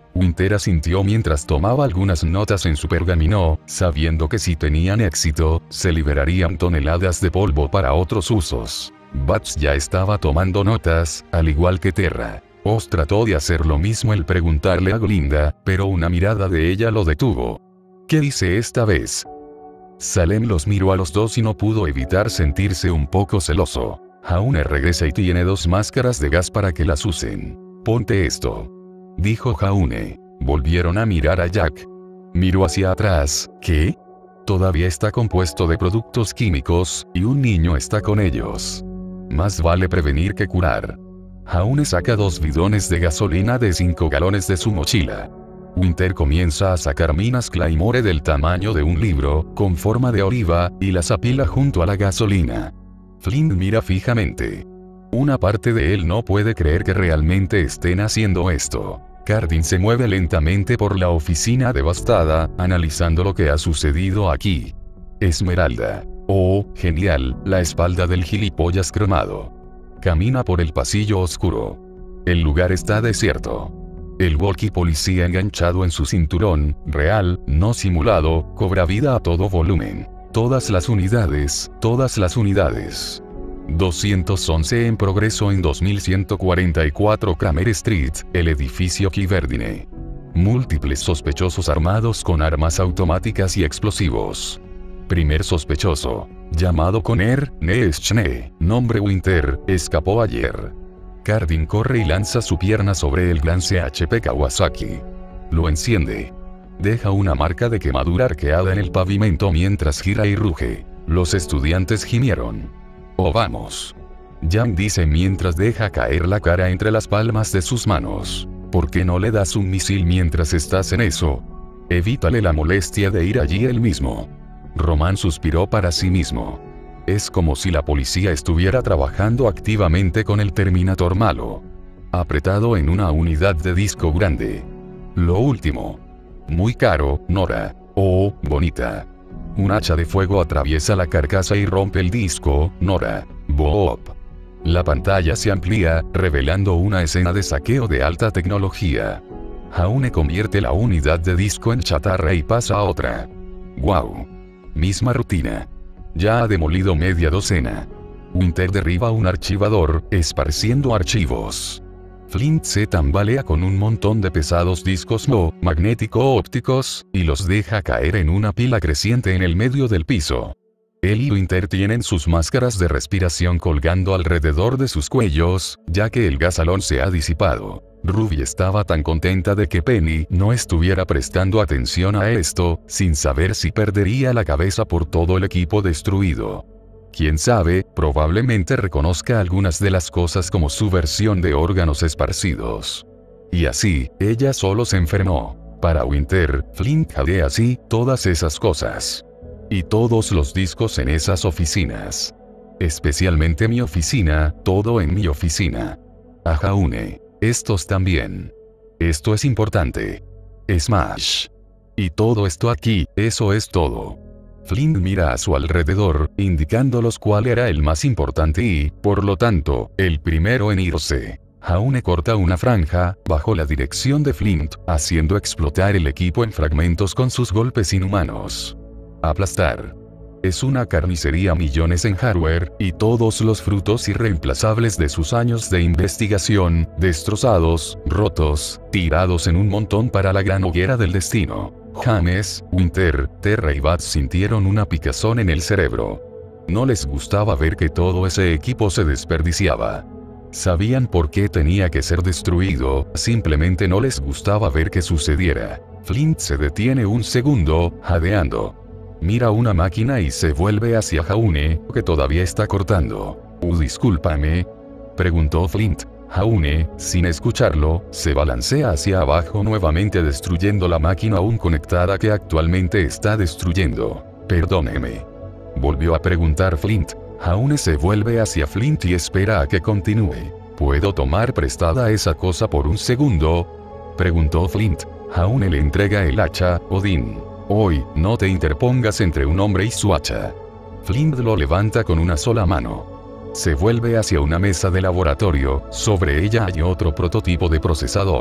[SPEAKER 1] Winter asintió mientras tomaba algunas notas en su pergamino, sabiendo que si tenían éxito, se liberarían toneladas de polvo para otros usos. Bats ya estaba tomando notas, al igual que Terra. Oz trató de hacer lo mismo al preguntarle a Glinda, pero una mirada de ella lo detuvo. ¿Qué dice esta vez? Salem los miró a los dos y no pudo evitar sentirse un poco celoso. Jaune regresa y tiene dos máscaras de gas para que las usen. Ponte esto, dijo Jaune. Volvieron a mirar a Jack. Miró hacia atrás. ¿Qué? Todavía está compuesto de productos químicos, y un niño está con ellos. Más vale prevenir que curar. Jaune saca dos bidones de gasolina de cinco galones de su mochila. Winter comienza a sacar minas Claymore del tamaño de un libro, con forma de oliva, y las apila junto a la gasolina. Flint mira fijamente. Una parte de él no puede creer que realmente estén haciendo esto. Cardin se mueve lentamente por la oficina devastada, analizando lo que ha sucedido aquí. Esmeralda. Oh, genial, la espalda del gilipollas cromado. Camina por el pasillo oscuro. El lugar está desierto. El walkie policía enganchado en su cinturón, real, no simulado, cobra vida a todo volumen. Todas las unidades, todas las unidades. doscientos once en progreso en dos mil ciento cuarenta y cuatro Kramer Street, el edificio Kiverdine. Múltiples sospechosos armados con armas automáticas y explosivos. Primer sospechoso, llamado Conner Neeschne, nombre Winter, escapó ayer. Cardin corre y lanza su pierna sobre el gran C H P Kawasaki. Lo enciende. Deja una marca de quemadura arqueada en el pavimento mientras gira y ruge. Los estudiantes gimieron. Oh vamos. Jan dice mientras deja caer la cara entre las palmas de sus manos. ¿Por qué no le das un misil mientras estás en eso? Evítale la molestia de ir allí él mismo. Román suspiró para sí mismo. Es como si la policía estuviera trabajando activamente con el Terminator malo. Apretado en una unidad de disco grande. Lo último. Muy caro, Nora. Oh, bonita. Un hacha de fuego atraviesa la carcasa y rompe el disco, Nora. Boop. La pantalla se amplía, revelando una escena de saqueo de alta tecnología. Jaune convierte la unidad de disco en chatarra y pasa a otra. Wow. Misma rutina. Ya ha demolido media docena. Winter derriba un archivador, esparciendo archivos. Flint se tambalea con un montón de pesados discos no magnético-ópticos, y los deja caer en una pila creciente en el medio del piso. Él y Winter tienen sus máscaras de respiración colgando alrededor de sus cuellos, ya que el gasalón se ha disipado. Ruby estaba tan contenta de que Penny no estuviera prestando atención a esto, sin saber si perdería la cabeza por todo el equipo destruido. Quién sabe, probablemente reconozca algunas de las cosas como su versión de órganos esparcidos. Y así, ella solo se enfermó. Para Winter, Flint jadea así todas esas cosas. Y todos los discos en esas oficinas. Especialmente mi oficina, todo en mi oficina. A Jaune. Estos también. Esto es importante. Smash. Y todo esto aquí, eso es todo. Flint mira a su alrededor, indicándolos cuál era el más importante y, por lo tanto, el primero en irse. Jaune corta una franja, bajo la dirección de Flint, haciendo explotar el equipo en fragmentos con sus golpes inhumanos. Aplastar. Es una carnicería millones en hardware, y todos los frutos irreemplazables de sus años de investigación, destrozados, rotos, tirados en un montón para la gran hoguera del destino. James, Winter, Terra y Bats sintieron una picazón en el cerebro. No les gustaba ver que todo ese equipo se desperdiciaba. Sabían por qué tenía que ser destruido, simplemente no les gustaba ver que sucediera. Flint se detiene un segundo, jadeando. Mira una máquina y se vuelve hacia Jaune, que todavía está cortando. Uh, discúlpame. Preguntó Flint. Jaune, sin escucharlo, se balancea hacia abajo nuevamente destruyendo la máquina aún conectada que actualmente está destruyendo. Perdóneme. Volvió a preguntar Flint. Jaune se vuelve hacia Flint y espera a que continúe. ¿Puedo tomar prestada esa cosa por un segundo? Preguntó Flint. Jaune le entrega el hacha, Odín. Hoy, no te interpongas entre un hombre y su hacha. Flint lo levanta con una sola mano. Se vuelve hacia una mesa de laboratorio, sobre ella hay otro prototipo de procesador.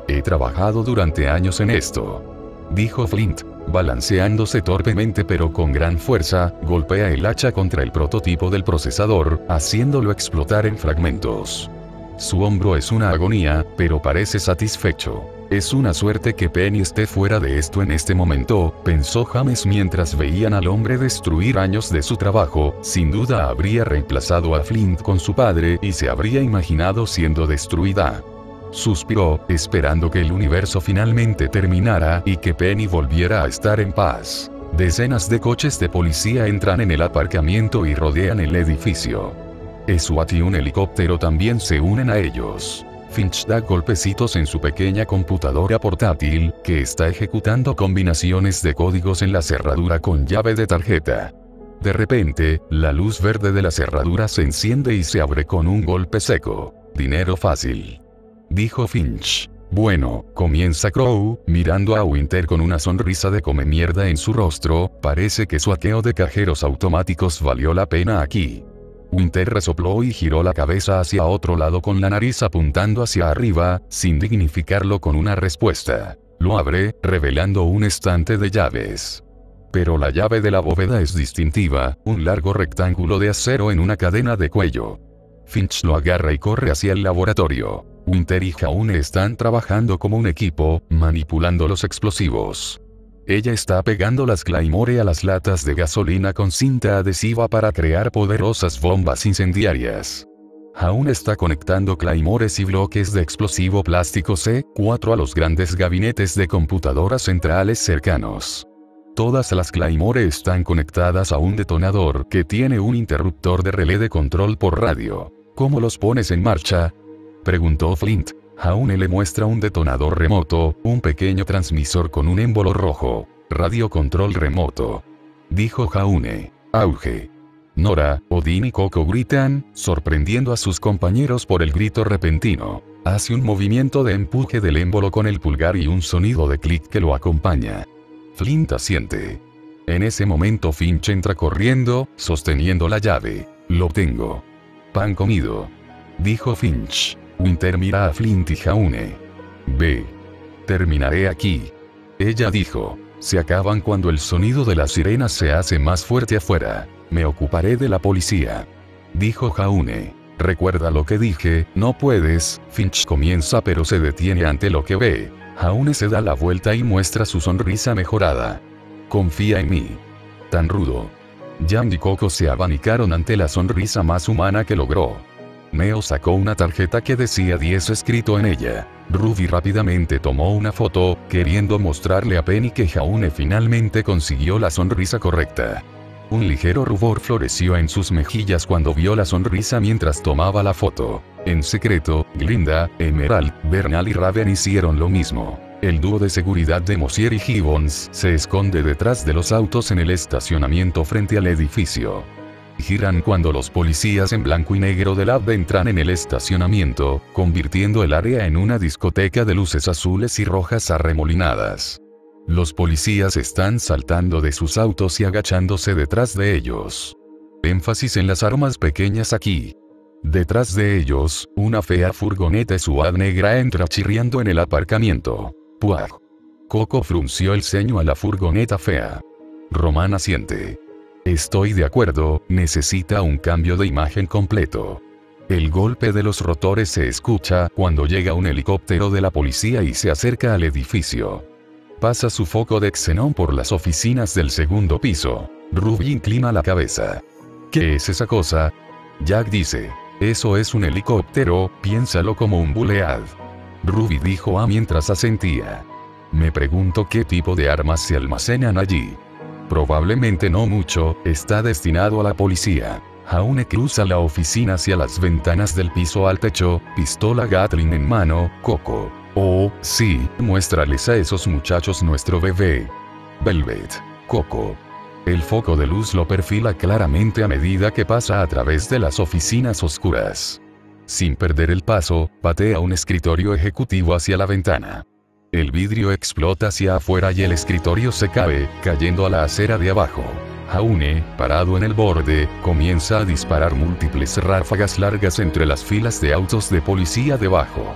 [SPEAKER 1] He trabajado durante años en esto. Dijo Flint. Balanceándose torpemente pero con gran fuerza, golpea el hacha contra el prototipo del procesador, haciéndolo explotar en fragmentos. Su hombro es una agonía, pero parece satisfecho. Es una suerte que Penny esté fuera de esto en este momento, pensó James mientras veían al hombre destruir años de su trabajo. Sin duda habría reemplazado a Flint con su padre y se habría imaginado siendo destruida. Suspiró, esperando que el universo finalmente terminara y que Penny volviera a estar en paz. Decenas de coches de policía entran en el aparcamiento y rodean el edificio. SWAT y un helicóptero también se unen a ellos. Finch da golpecitos en su pequeña computadora portátil, que está ejecutando combinaciones de códigos en la cerradura con llave de tarjeta. De repente, la luz verde de la cerradura se enciende y se abre con un golpe seco. Dinero fácil. Dijo Finch. Bueno, comienza Crow, mirando a Winter con una sonrisa de come mierda en su rostro, parece que su hackeo de cajeros automáticos valió la pena aquí. Winter resopló y giró la cabeza hacia otro lado con la nariz apuntando hacia arriba, sin dignificarlo con una respuesta. Lo abre, revelando un estante de llaves. Pero la llave de la bóveda es distintiva, un largo rectángulo de acero en una cadena de cuello. Finch lo agarra y corre hacia el laboratorio. Winter y Jaune están trabajando como un equipo, manipulando los explosivos. Ella está pegando las Claymore a las latas de gasolina con cinta adhesiva para crear poderosas bombas incendiarias. Jaune está conectando Claymores y bloques de explosivo plástico C cuatro a los grandes gabinetes de computadoras centrales cercanos. Todas las Claymore están conectadas a un detonador que tiene un interruptor de relé de control por radio. ¿Cómo los pones en marcha?, preguntó Flint. Jaune le muestra un detonador remoto, un pequeño transmisor con un émbolo rojo. Radio control remoto. Dijo Jaune. Auge. Nora, Odin y Coco gritan, sorprendiendo a sus compañeros por el grito repentino. Hace un movimiento de empuje del émbolo con el pulgar y un sonido de clic que lo acompaña. Flint asiente. En ese momento Finch entra corriendo, sosteniendo la llave. Lo tengo. Pan comido. Dijo Finch. Winter mira a Flint y Jaune. Ve. Terminaré aquí. Ella dijo. Se acaban cuando el sonido de las sirenas se hace más fuerte afuera. Me ocuparé de la policía. Dijo Jaune. Recuerda lo que dije, no puedes. Finch comienza pero se detiene ante lo que ve. Jaune se da la vuelta y muestra su sonrisa mejorada. Confía en mí. Tan rudo. Jan y Coco se abanicaron ante la sonrisa más humana que logró. Neo sacó una tarjeta que decía diez escrito en ella. Ruby rápidamente tomó una foto, queriendo mostrarle a Penny que Jaune finalmente consiguió la sonrisa correcta. Un ligero rubor floreció en sus mejillas cuando vio la sonrisa mientras tomaba la foto. En secreto, Glinda, Emerald, Bernal y Raven hicieron lo mismo. El dúo de seguridad de Mosier y Gibbons se esconde detrás de los autos en el estacionamiento frente al edificio. Giran cuando los policías en blanco y negro del A B entran en el estacionamiento, convirtiendo el área en una discoteca de luces azules y rojas arremolinadas. Los policías están saltando de sus autos y agachándose detrás de ellos. Énfasis en las armas pequeñas aquí. Detrás de ellos, una fea furgoneta SWAT negra entra chirriando en el aparcamiento. ¡Puaj! Coco frunció el ceño a la furgoneta fea. Román asiente. Estoy de acuerdo, necesita un cambio de imagen completo. El golpe de los rotores se escucha cuando llega un helicóptero de la policía y se acerca al edificio. Pasa su foco de xenón por las oficinas del segundo piso. Ruby inclina la cabeza. ¿Qué es esa cosa? Jack dice. Eso es un helicóptero, piénsalo como un Bulead. Ruby dijo ah mientras asentía. Me pregunto qué tipo de armas se almacenan allí. Probablemente no mucho, está destinado a la policía. Jaune cruza la oficina hacia las ventanas del piso al techo, pistola Gatling en mano. Coco. Oh, sí, muéstrales a esos muchachos nuestro bebé. Velvet. Coco. El foco de luz lo perfila claramente a medida que pasa a través de las oficinas oscuras. Sin perder el paso, patea un escritorio ejecutivo hacia la ventana. El vidrio explota hacia afuera y el escritorio se cae, cayendo a la acera de abajo. Jaune, parado en el borde, comienza a disparar múltiples ráfagas largas entre las filas de autos de policía debajo.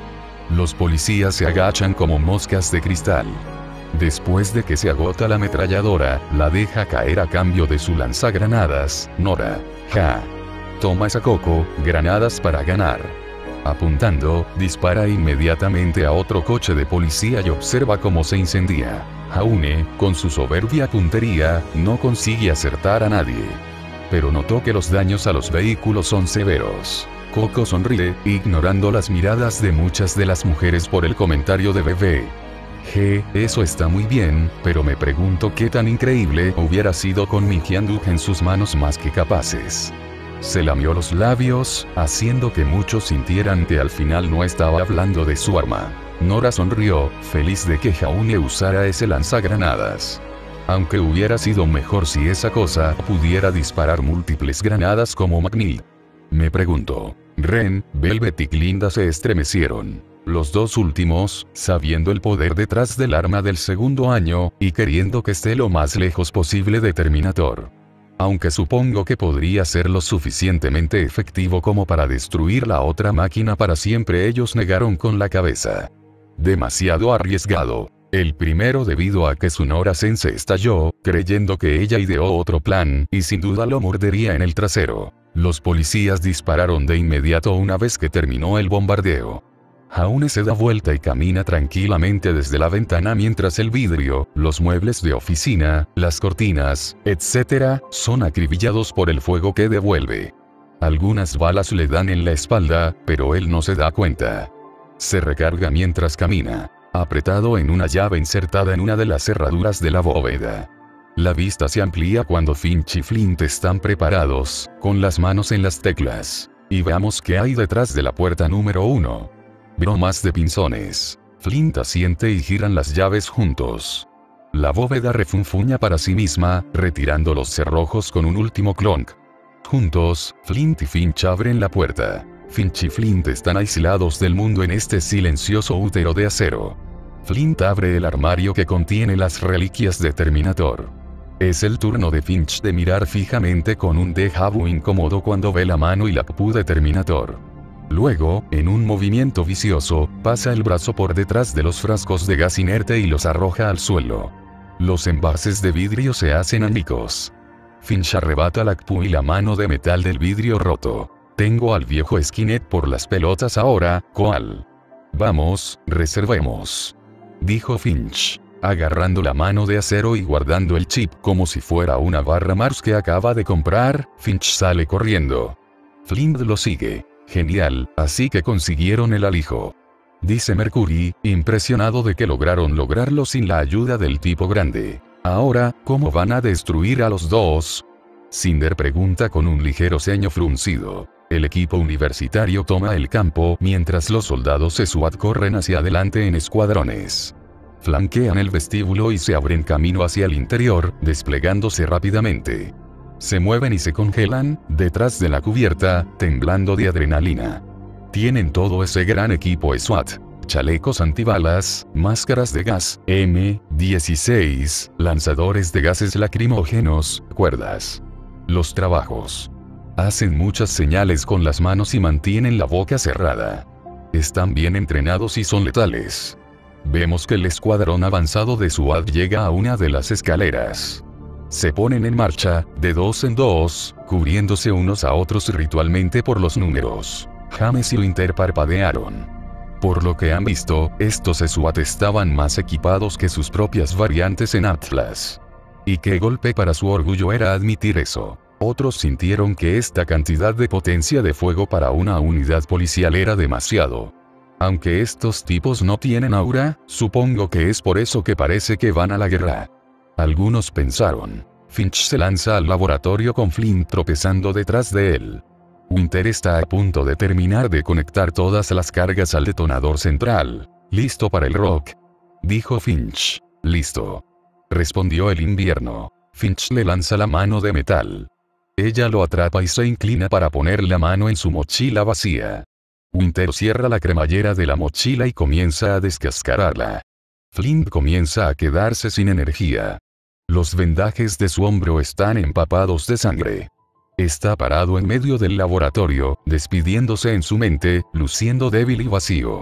[SPEAKER 1] Los policías se agachan como moscas de cristal. Después de que se agota la ametralladora, la deja caer a cambio de su lanzagranadas. Nora. Ja. Toma esa Coco, granadas para ganar. Apuntando, dispara inmediatamente a otro coche de policía y observa cómo se incendia. Jaune, con su soberbia puntería, no consigue acertar a nadie. Pero notó que los daños a los vehículos son severos. Coco sonríe, ignorando las miradas de muchas de las mujeres por el comentario de Bebé. G, eso está muy bien, pero me pregunto qué tan increíble hubiera sido con mi Hyundai en sus manos más que capaces. Se lamió los labios, haciendo que muchos sintieran que al final no estaba hablando de su arma. Nora sonrió, feliz de que Jaune usara ese lanzagranadas. Aunque hubiera sido mejor si esa cosa pudiera disparar múltiples granadas como Magni. Me preguntó. Ren, Velvet y Glinda se estremecieron. Los dos últimos, sabiendo el poder detrás del arma del segundo año, y queriendo que esté lo más lejos posible de Terminator. Aunque supongo que podría ser lo suficientemente efectivo como para destruir la otra máquina para siempre, ellos negaron con la cabeza. Demasiado arriesgado. El primero debido a que su Nora Sense estalló, creyendo que ella ideó otro plan, y sin duda lo mordería en el trasero. Los policías dispararon de inmediato una vez que terminó el bombardeo. Jaune se da vuelta y camina tranquilamente desde la ventana mientras el vidrio, los muebles de oficina, las cortinas, etcétera, son acribillados por el fuego que devuelve. Algunas balas le dan en la espalda, pero él no se da cuenta. Se recarga mientras camina, apretado en una llave insertada en una de las cerraduras de la bóveda. La vista se amplía cuando Finch y Flint están preparados, con las manos en las teclas. Y veamos qué hay detrás de la puerta número uno. Bromas de pinzones. Flint asiente y giran las llaves juntos. La bóveda refunfuña para sí misma, retirando los cerrojos con un último clonk. Juntos, Flint y Finch abren la puerta. Finch y Flint están aislados del mundo en este silencioso útero de acero. Flint abre el armario que contiene las reliquias de Terminator. Es el turno de Finch de mirar fijamente con un déjà vu incómodo cuando ve la mano y la pupú de Terminator. Luego, en un movimiento vicioso, pasa el brazo por detrás de los frascos de gas inerte y los arroja al suelo. Los envases de vidrio se hacen añicos. Finch arrebata la pupú y la mano de metal del vidrio roto. Tengo al viejo Skynet por las pelotas ahora, ¿cuál? Vamos, reservemos. Dijo Finch, agarrando la mano de acero y guardando el chip como si fuera una barra Mars que acaba de comprar. Finch sale corriendo. Flint lo sigue. Genial, así que consiguieron el alijo. Dice Mercury, impresionado de que lograron lograrlo sin la ayuda del tipo grande. Ahora, ¿cómo van a destruir a los dos? Cinder pregunta con un ligero ceño fruncido. El equipo universitario toma el campo mientras los soldados SWAT corren hacia adelante en escuadrones. Flanquean el vestíbulo y se abren camino hacia el interior, desplegándose rápidamente. Se mueven y se congelan, detrás de la cubierta, temblando de adrenalina. Tienen todo ese gran equipo SWAT. Chalecos antibalas, máscaras de gas, eme dieciséis, lanzadores de gases lacrimógenos, cuerdas. Los trabajos. Hacen muchas señales con las manos y mantienen la boca cerrada. Están bien entrenados y son letales. Vemos que el escuadrón avanzado de SWAT llega a una de las escaleras. Se ponen en marcha, de dos en dos, cubriéndose unos a otros ritualmente por los números. James y Winter parpadearon. Por lo que han visto, estos SWAT estaban más equipados que sus propias variantes en Atlas. Y qué golpe para su orgullo era admitir eso. Otros sintieron que esta cantidad de potencia de fuego para una unidad policial era demasiado. Aunque estos tipos no tienen aura, supongo que es por eso que parece que van a la guerra. Algunos pensaron. Finch se lanza al laboratorio con Flint tropezando detrás de él. Winter está a punto de terminar de conectar todas las cargas al detonador central. ¿Listo para el rock? Dijo Finch. Listo. Respondió el invierno. Finch le lanza la mano de metal. Ella lo atrapa y se inclina para poner la mano en su mochila vacía. Winter cierra la cremallera de la mochila y comienza a descascararla. Flint comienza a quedarse sin energía. Los vendajes de su hombro están empapados de sangre. Está parado en medio del laboratorio, despidiéndose en su mente, luciendo débil y vacío.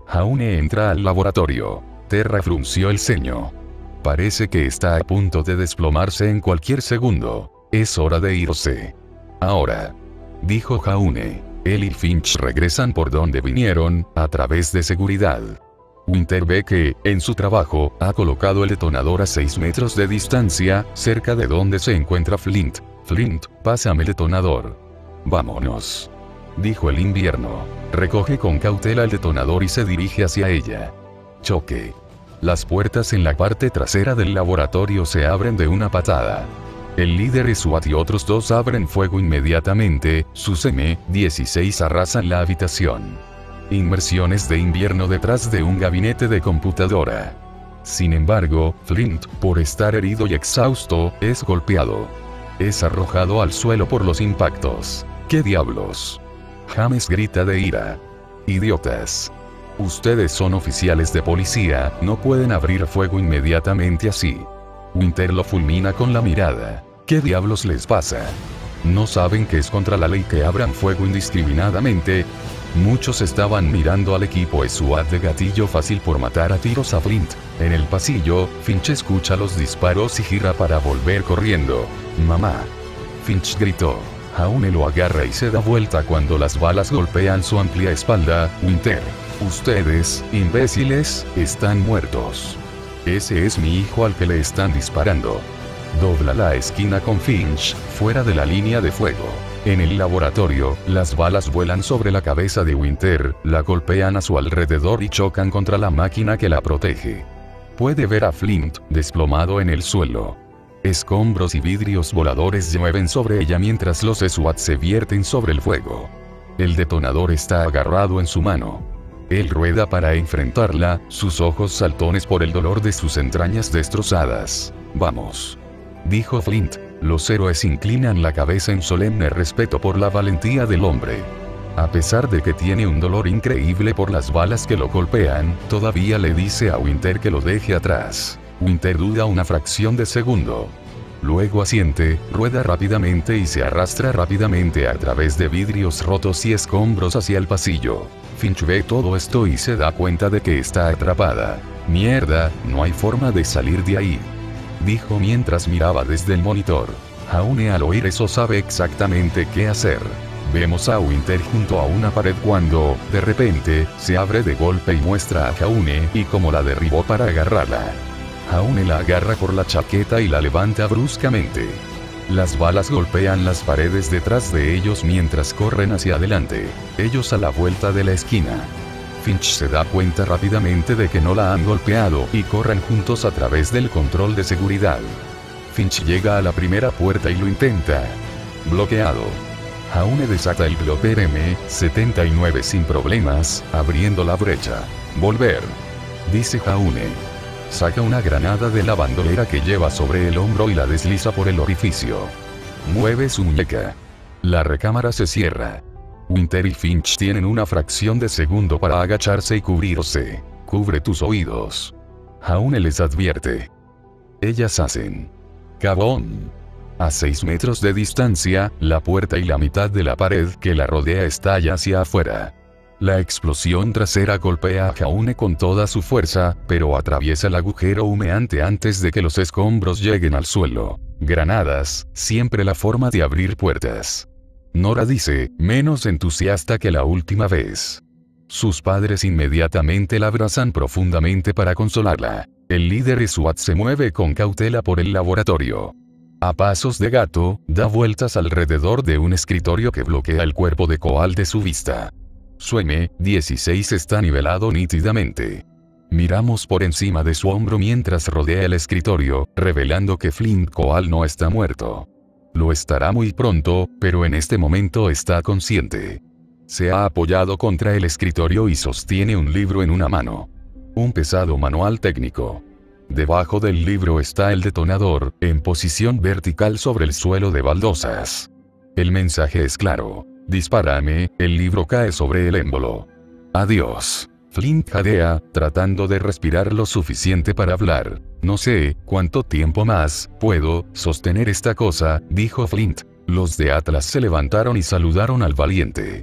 [SPEAKER 1] Jaune entra al laboratorio. Terra frunció el ceño. Parece que está a punto de desplomarse en cualquier segundo. Es hora de irse. Ahora, dijo Jaune. Él y Finch regresan por donde vinieron, a través de seguridad. Winter ve que, en su trabajo, ha colocado el detonador a seis metros de distancia, cerca de donde se encuentra Flint. Flint, pásame el detonador. Vámonos, dijo el invierno. Recoge con cautela el detonador y se dirige hacia ella. Choque. Las puertas en la parte trasera del laboratorio se abren de una patada. El líder SWAT y otros dos abren fuego inmediatamente. Sus eme dieciséis arrasan la habitación. Inmersiones de invierno detrás de un gabinete de computadora. Sin embargo, Flint, por estar herido y exhausto, es golpeado. Es arrojado al suelo por los impactos. ¿Qué diablos? James grita de ira. Idiotas. Ustedes son oficiales de policía, no pueden abrir fuego inmediatamente así. Winter lo fulmina con la mirada. ¿Qué diablos les pasa? ¿No saben que es contra la ley que abran fuego indiscriminadamente? Muchos estaban mirando al equipo SWAT de gatillo fácil por matar a tiros a Flint. En el pasillo, Finch escucha los disparos y gira para volver corriendo. ¡Mamá! Finch gritó. Jaune lo agarra y se da vuelta cuando las balas golpean su amplia espalda. Winter. Ustedes, imbéciles, están muertos. Ese es mi hijo al que le están disparando. Dobla la esquina con Finch, fuera de la línea de fuego. En el laboratorio, las balas vuelan sobre la cabeza de Winter, la golpean a su alrededor y chocan contra la máquina que la protege. Puede ver a Flint, desplomado en el suelo. Escombros y vidrios voladores llueven sobre ella mientras los SWAT se vierten sobre el fuego. El detonador está agarrado en su mano. Él rueda para enfrentarla, sus ojos saltones por el dolor de sus entrañas destrozadas. Vamos, dijo Flint. Los héroes inclinan la cabeza en solemne respeto por la valentía del hombre. A pesar de que tiene un dolor increíble por las balas que lo golpean, todavía le dice a Winter que lo deje atrás. Winter duda una fracción de segundo. Luego asiente, rueda rápidamente y se arrastra rápidamente a través de vidrios rotos y escombros hacia el pasillo. Finch ve todo esto y se da cuenta de que está atrapada. Mierda, no hay forma de salir de ahí, dijo mientras miraba desde el monitor. Jaune al oír eso sabe exactamente qué hacer. Vemos a Winter junto a una pared cuando, de repente, se abre de golpe y muestra a Jaune y cómo la derribó para agarrarla. Jaune la agarra por la chaqueta y la levanta bruscamente. Las balas golpean las paredes detrás de ellos mientras corren hacia adelante, ellos a la vuelta de la esquina. Finch se da cuenta rápidamente de que no la han golpeado y corren juntos a través del control de seguridad. Finch llega a la primera puerta y lo intenta. Bloqueado. Jaune desata el bloqueo eme setenta y nueve sin problemas, abriendo la brecha. Volver, dice Jaune. Saca una granada de la bandolera que lleva sobre el hombro y la desliza por el orificio. Mueve su muñeca. La recámara se cierra. Winter y Finch tienen una fracción de segundo para agacharse y cubrirse. Cubre tus oídos. Jaune les advierte. Ellas hacen. ¡Cabón! A seis metros de distancia, la puerta y la mitad de la pared que la rodea estalla hacia afuera. La explosión trasera golpea a Jaune con toda su fuerza, pero atraviesa el agujero humeante antes de que los escombros lleguen al suelo. Granadas, siempre la forma de abrir puertas. Nora dice, menos entusiasta que la última vez. Sus padres inmediatamente la abrazan profundamente para consolarla. El líder SWAT se mueve con cautela por el laboratorio. A pasos de gato, da vueltas alrededor de un escritorio que bloquea el cuerpo de Coal de su vista. Su eme dieciséis está nivelado nítidamente. Miramos por encima de su hombro mientras rodea el escritorio, revelando que Flint Coal no está muerto. Lo estará muy pronto, pero en este momento está consciente. Se ha apoyado contra el escritorio y sostiene un libro en una mano. Un pesado manual técnico. Debajo del libro está el detonador, en posición vertical sobre el suelo de baldosas. El mensaje es claro. Dispárame, el libro cae sobre el émbolo. Adiós. Flint jadea, tratando de respirar lo suficiente para hablar. No sé cuánto tiempo más puedo sostener esta cosa, dijo Flint. Los de Atlas se levantaron y saludaron al valiente.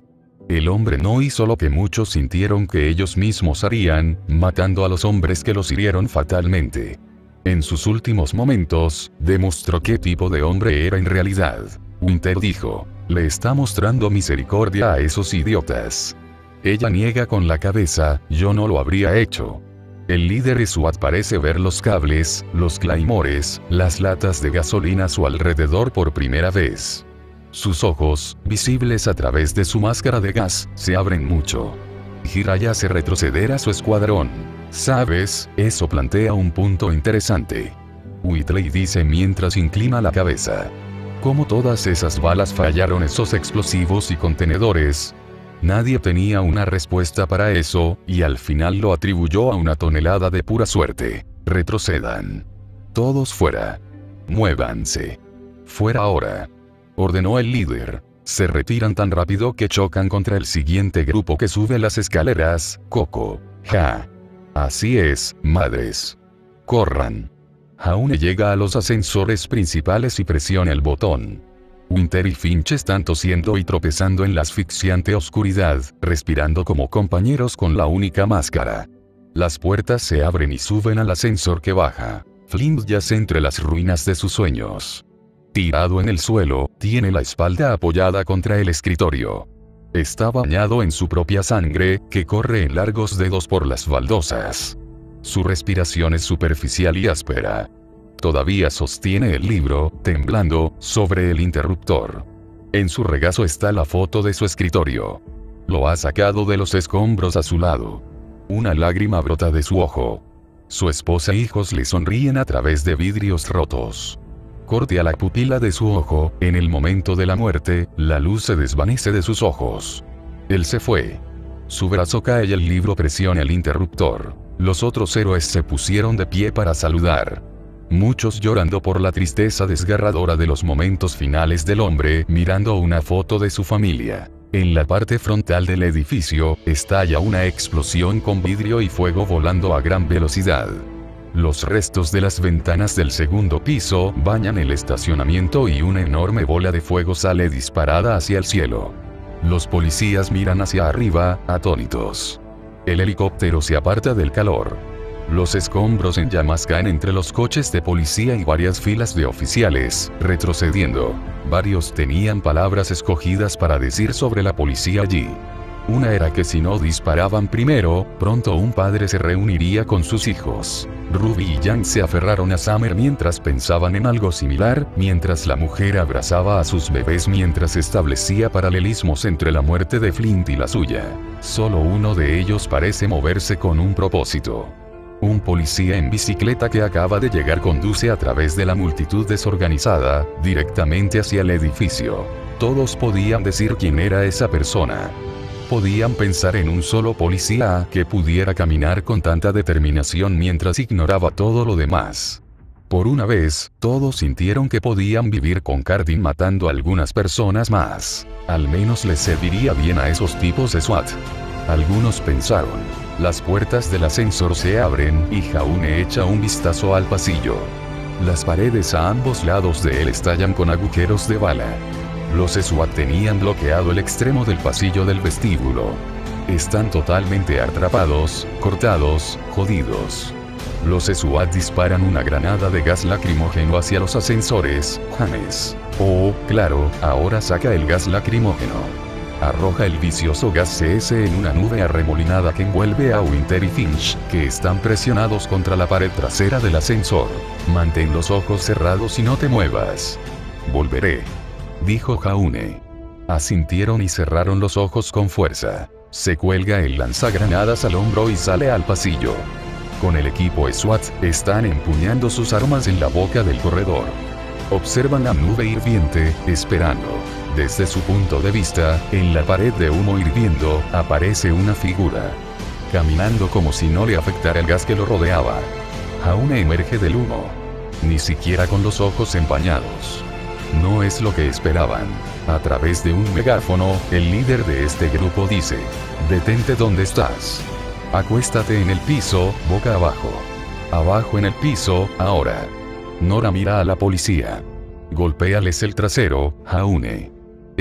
[SPEAKER 1] El hombre no hizo lo que muchos sintieron que ellos mismos harían, matando a los hombres que los hirieron fatalmente. En sus últimos momentos, demostró qué tipo de hombre era en realidad. Winter dijo, le está mostrando misericordia a esos idiotas. Ella niega con la cabeza, yo no lo habría hecho. El líder SWAT parece ver los cables, los claymores, las latas de gasolina a su alrededor por primera vez. Sus ojos, visibles a través de su máscara de gas, se abren mucho. Gira y hace retroceder a su escuadrón. ¿Sabes? Eso plantea un punto interesante. Whitley dice mientras inclina la cabeza. ¿Cómo todas esas balas fallaron esos explosivos y contenedores? Nadie tenía una respuesta para eso, y al final lo atribuyó a una tonelada de pura suerte. Retrocedan. Todos fuera. Muévanse. Fuera ahora. Ordenó el líder. Se retiran tan rápido que chocan contra el siguiente grupo que sube las escaleras. Coco. Ja. Así es, madres. Corran. Jaune llega a los ascensores principales y presiona el botón. Winter y Finch están tosiendo y tropezando en la asfixiante oscuridad, respirando como compañeros con la única máscara. Las puertas se abren y suben al ascensor que baja. Flint yace entre las ruinas de sus sueños. Tirado en el suelo, tiene la espalda apoyada contra el escritorio. Está bañado en su propia sangre, que corre en largos dedos por las baldosas. Su respiración es superficial y áspera. Todavía sostiene el libro, temblando, sobre el interruptor. En su regazo está la foto de su escritorio. Lo ha sacado de los escombros a su lado. Una lágrima brota de su ojo. Su esposa e hijos le sonríen a través de vidrios rotos. Corte a la pupila de su ojo, en el momento de la muerte, la luz se desvanece de sus ojos. Él se fue. Su brazo cae y el libro presiona el interruptor. Los otros héroes se pusieron de pie para saludar. Muchos llorando por la tristeza desgarradora de los momentos finales del hombre, mirando una foto de su familia. En la parte frontal del edificio, estalla una explosión con vidrio y fuego volando a gran velocidad. Los restos de las ventanas del segundo piso bañan el estacionamiento y una enorme bola de fuego sale disparada hacia el cielo. Los policías miran hacia arriba, atónitos. El helicóptero se aparta del calor. Los escombros en llamas caen entre los coches de policía y varias filas de oficiales, retrocediendo. Varios tenían palabras escogidas para decir sobre la policía allí. Una era que si no disparaban primero, pronto un padre se reuniría con sus hijos. Ruby y Jan se aferraron a Summer mientras pensaban en algo similar, mientras la mujer abrazaba a sus bebés mientras establecía paralelismos entre la muerte de Flint y la suya. Solo uno de ellos parece moverse con un propósito. Un policía en bicicleta que acaba de llegar conduce a través de la multitud desorganizada, directamente hacia el edificio. Todos podían decir quién era esa persona. Podían pensar en un solo policía que pudiera caminar con tanta determinación mientras ignoraba todo lo demás. Por una vez, todos sintieron que podían vivir con Cardin matando a algunas personas más. Al menos les serviría bien a esos tipos de SWAT. Algunos pensaron. Las puertas del ascensor se abren y Jaune echa un vistazo al pasillo. Las paredes a ambos lados de él estallan con agujeros de bala. Los SWAT tenían bloqueado el extremo del pasillo del vestíbulo. Están totalmente atrapados, cortados, jodidos. Los SWAT disparan una granada de gas lacrimógeno hacia los ascensores. James. Oh, claro, ahora saca el gas lacrimógeno. Arroja el vicioso gas C S en una nube arremolinada que envuelve a Winter y Finch, que están presionados contra la pared trasera del ascensor. Mantén los ojos cerrados y no te muevas. Volveré, dijo Jaune. Asintieron y cerraron los ojos con fuerza. Se cuelga el lanzagranadas al hombro y sale al pasillo. Con el equipo SWAT, están empuñando sus armas en la boca del corredor. Observan la nube hirviente, esperando. Desde su punto de vista, en la pared de humo hirviendo, aparece una figura. Caminando como si no le afectara el gas que lo rodeaba. Jaune emerge del humo. Ni siquiera con los ojos empañados. No es lo que esperaban. A través de un megáfono, el líder de este grupo dice: detente donde estás. Acuéstate en el piso, boca abajo. Abajo en el piso, ahora. Nora mira a la policía. Golpéales el trasero, Jaune.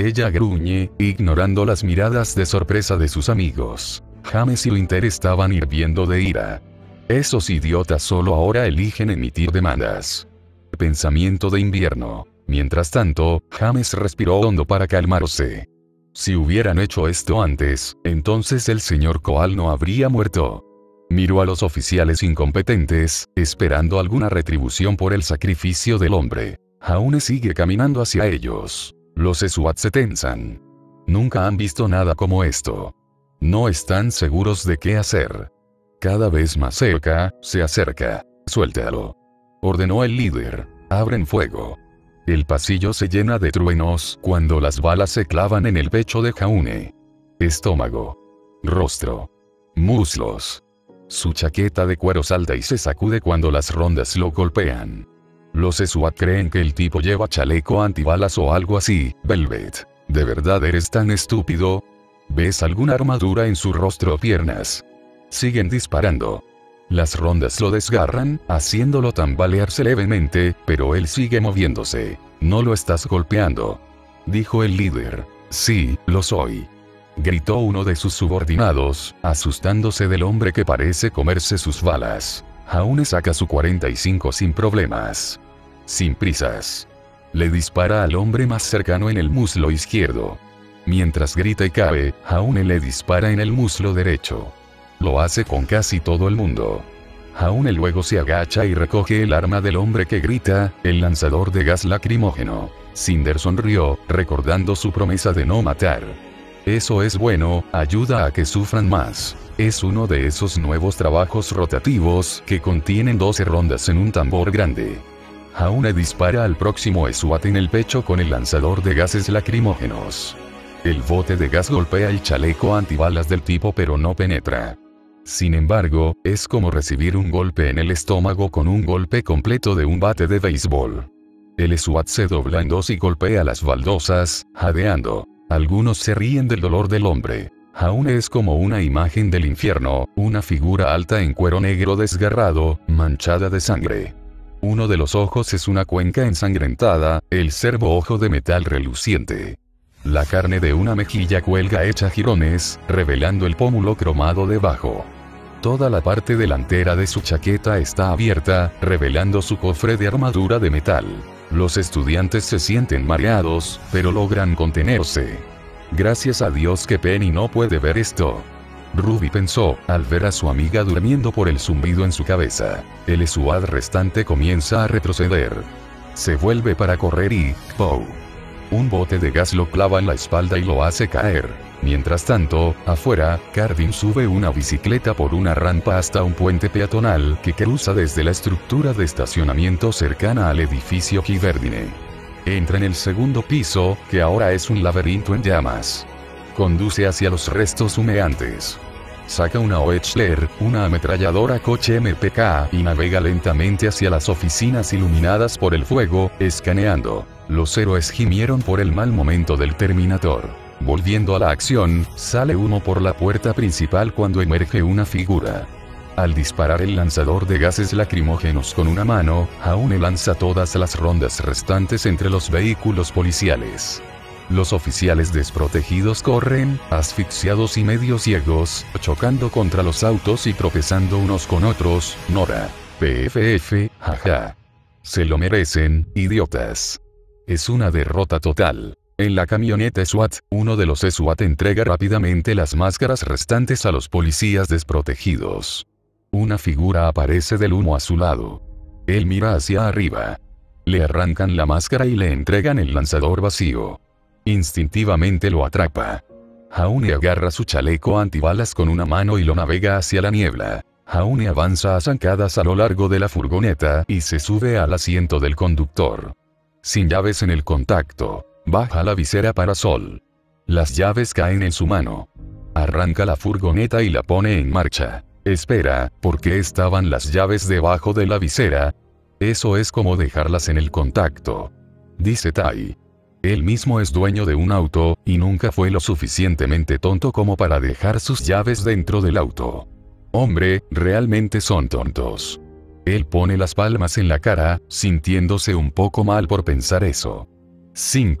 [SPEAKER 1] Ella gruñe, ignorando las miradas de sorpresa de sus amigos. James y Winter estaban hirviendo de ira. Esos idiotas solo ahora eligen emitir demandas. Pensamiento de invierno. Mientras tanto, James respiró hondo para calmarse. Si hubieran hecho esto antes, entonces el señor Koal no habría muerto. Miró a los oficiales incompetentes, esperando alguna retribución por el sacrificio del hombre. Jaune sigue caminando hacia ellos. Los SWAT se tensan. Nunca han visto nada como esto. No están seguros de qué hacer. Cada vez más cerca, se acerca. Suéltalo. Ordenó el líder. Abren fuego. El pasillo se llena de truenos cuando las balas se clavan en el pecho de Jaune. Estómago. Rostro. Muslos. Su chaqueta de cuero salta y se sacude cuando las rondas lo golpean. Los SWAT creen que el tipo lleva chaleco antibalas o algo así. Velvet, ¿de verdad eres tan estúpido? ¿Ves alguna armadura en su rostro o piernas? Siguen disparando. Las rondas lo desgarran, haciéndolo tambalearse levemente, pero él sigue moviéndose. No lo estás golpeando, dijo el líder. Sí, lo soy, gritó uno de sus subordinados, asustándose del hombre que parece comerse sus balas. Jaune saca su cuarenta y cinco sin problemas. Sin prisas. Le dispara al hombre más cercano en el muslo izquierdo. Mientras grita y cae, Jaune le dispara en el muslo derecho. Lo hace con casi todo el mundo. Jaune luego se agacha y recoge el arma del hombre que grita, el lanzador de gas lacrimógeno. Cinder sonrió, recordando su promesa de no matar. Eso es bueno, ayuda a que sufran más. Es uno de esos nuevos trabajos rotativos que contienen doce rondas en un tambor grande. Jaune dispara al próximo SWAT en el pecho con el lanzador de gases lacrimógenos. El bote de gas golpea el chaleco antibalas del tipo pero no penetra. Sin embargo, es como recibir un golpe en el estómago con un golpe completo de un bate de béisbol. El SWAT se dobla en dos y golpea las baldosas, jadeando. Algunos se ríen del dolor del hombre. Jaune es como una imagen del infierno, una figura alta en cuero negro desgarrado, manchada de sangre. Uno de los ojos es una cuenca ensangrentada, el cervo ojo de metal reluciente. La carne de una mejilla cuelga hecha jirones, revelando el pómulo cromado debajo. Toda la parte delantera de su chaqueta está abierta, revelando su cofre de armadura de metal. Los estudiantes se sienten mareados, pero logran contenerse. Gracias a Dios que Penny no puede ver esto. Ruby pensó, al ver a su amiga durmiendo por el zumbido en su cabeza. El SWAT restante comienza a retroceder. Se vuelve para correr y, ¡pow! Un bote de gas lo clava en la espalda y lo hace caer. Mientras tanto, afuera, Cardin sube una bicicleta por una rampa hasta un puente peatonal que cruza desde la estructura de estacionamiento cercana al edificio Giverdine. Entra en el segundo piso, que ahora es un laberinto en llamas. Conduce hacia los restos humeantes. Saca una Oechler, una ametralladora coche M P K, y navega lentamente hacia las oficinas iluminadas por el fuego, escaneando. Los héroes gimieron por el mal momento del Terminator. Volviendo a la acción, sale humo por la puerta principal cuando emerge una figura. Al disparar el lanzador de gases lacrimógenos con una mano, Jaune lanza todas las rondas restantes entre los vehículos policiales. Los oficiales desprotegidos corren, asfixiados y medio ciegos, chocando contra los autos y tropezando unos con otros. Nora. P F F, jaja. Se lo merecen, idiotas. Es una derrota total. En la camioneta SWAT, uno de los SWAT entrega rápidamente las máscaras restantes a los policías desprotegidos. Una figura aparece del humo a su lado. Él mira hacia arriba. Le arrancan la máscara y le entregan el lanzador vacío. Instintivamente lo atrapa. Jaune agarra su chaleco antibalas con una mano y lo navega hacia la niebla. Jaune avanza a zancadas a lo largo de la furgoneta y se sube al asiento del conductor. Sin llaves en el contacto, baja la visera para Sol. Las llaves caen en su mano. Arranca la furgoneta y la pone en marcha. Espera, ¿por qué estaban las llaves debajo de la visera? Eso es como dejarlas en el contacto, dice Tai. Él mismo es dueño de un auto, y nunca fue lo suficientemente tonto como para dejar sus llaves dentro del auto. Hombre, realmente son tontos. Él pone las palmas en la cara, sintiéndose un poco mal por pensar eso. cinco.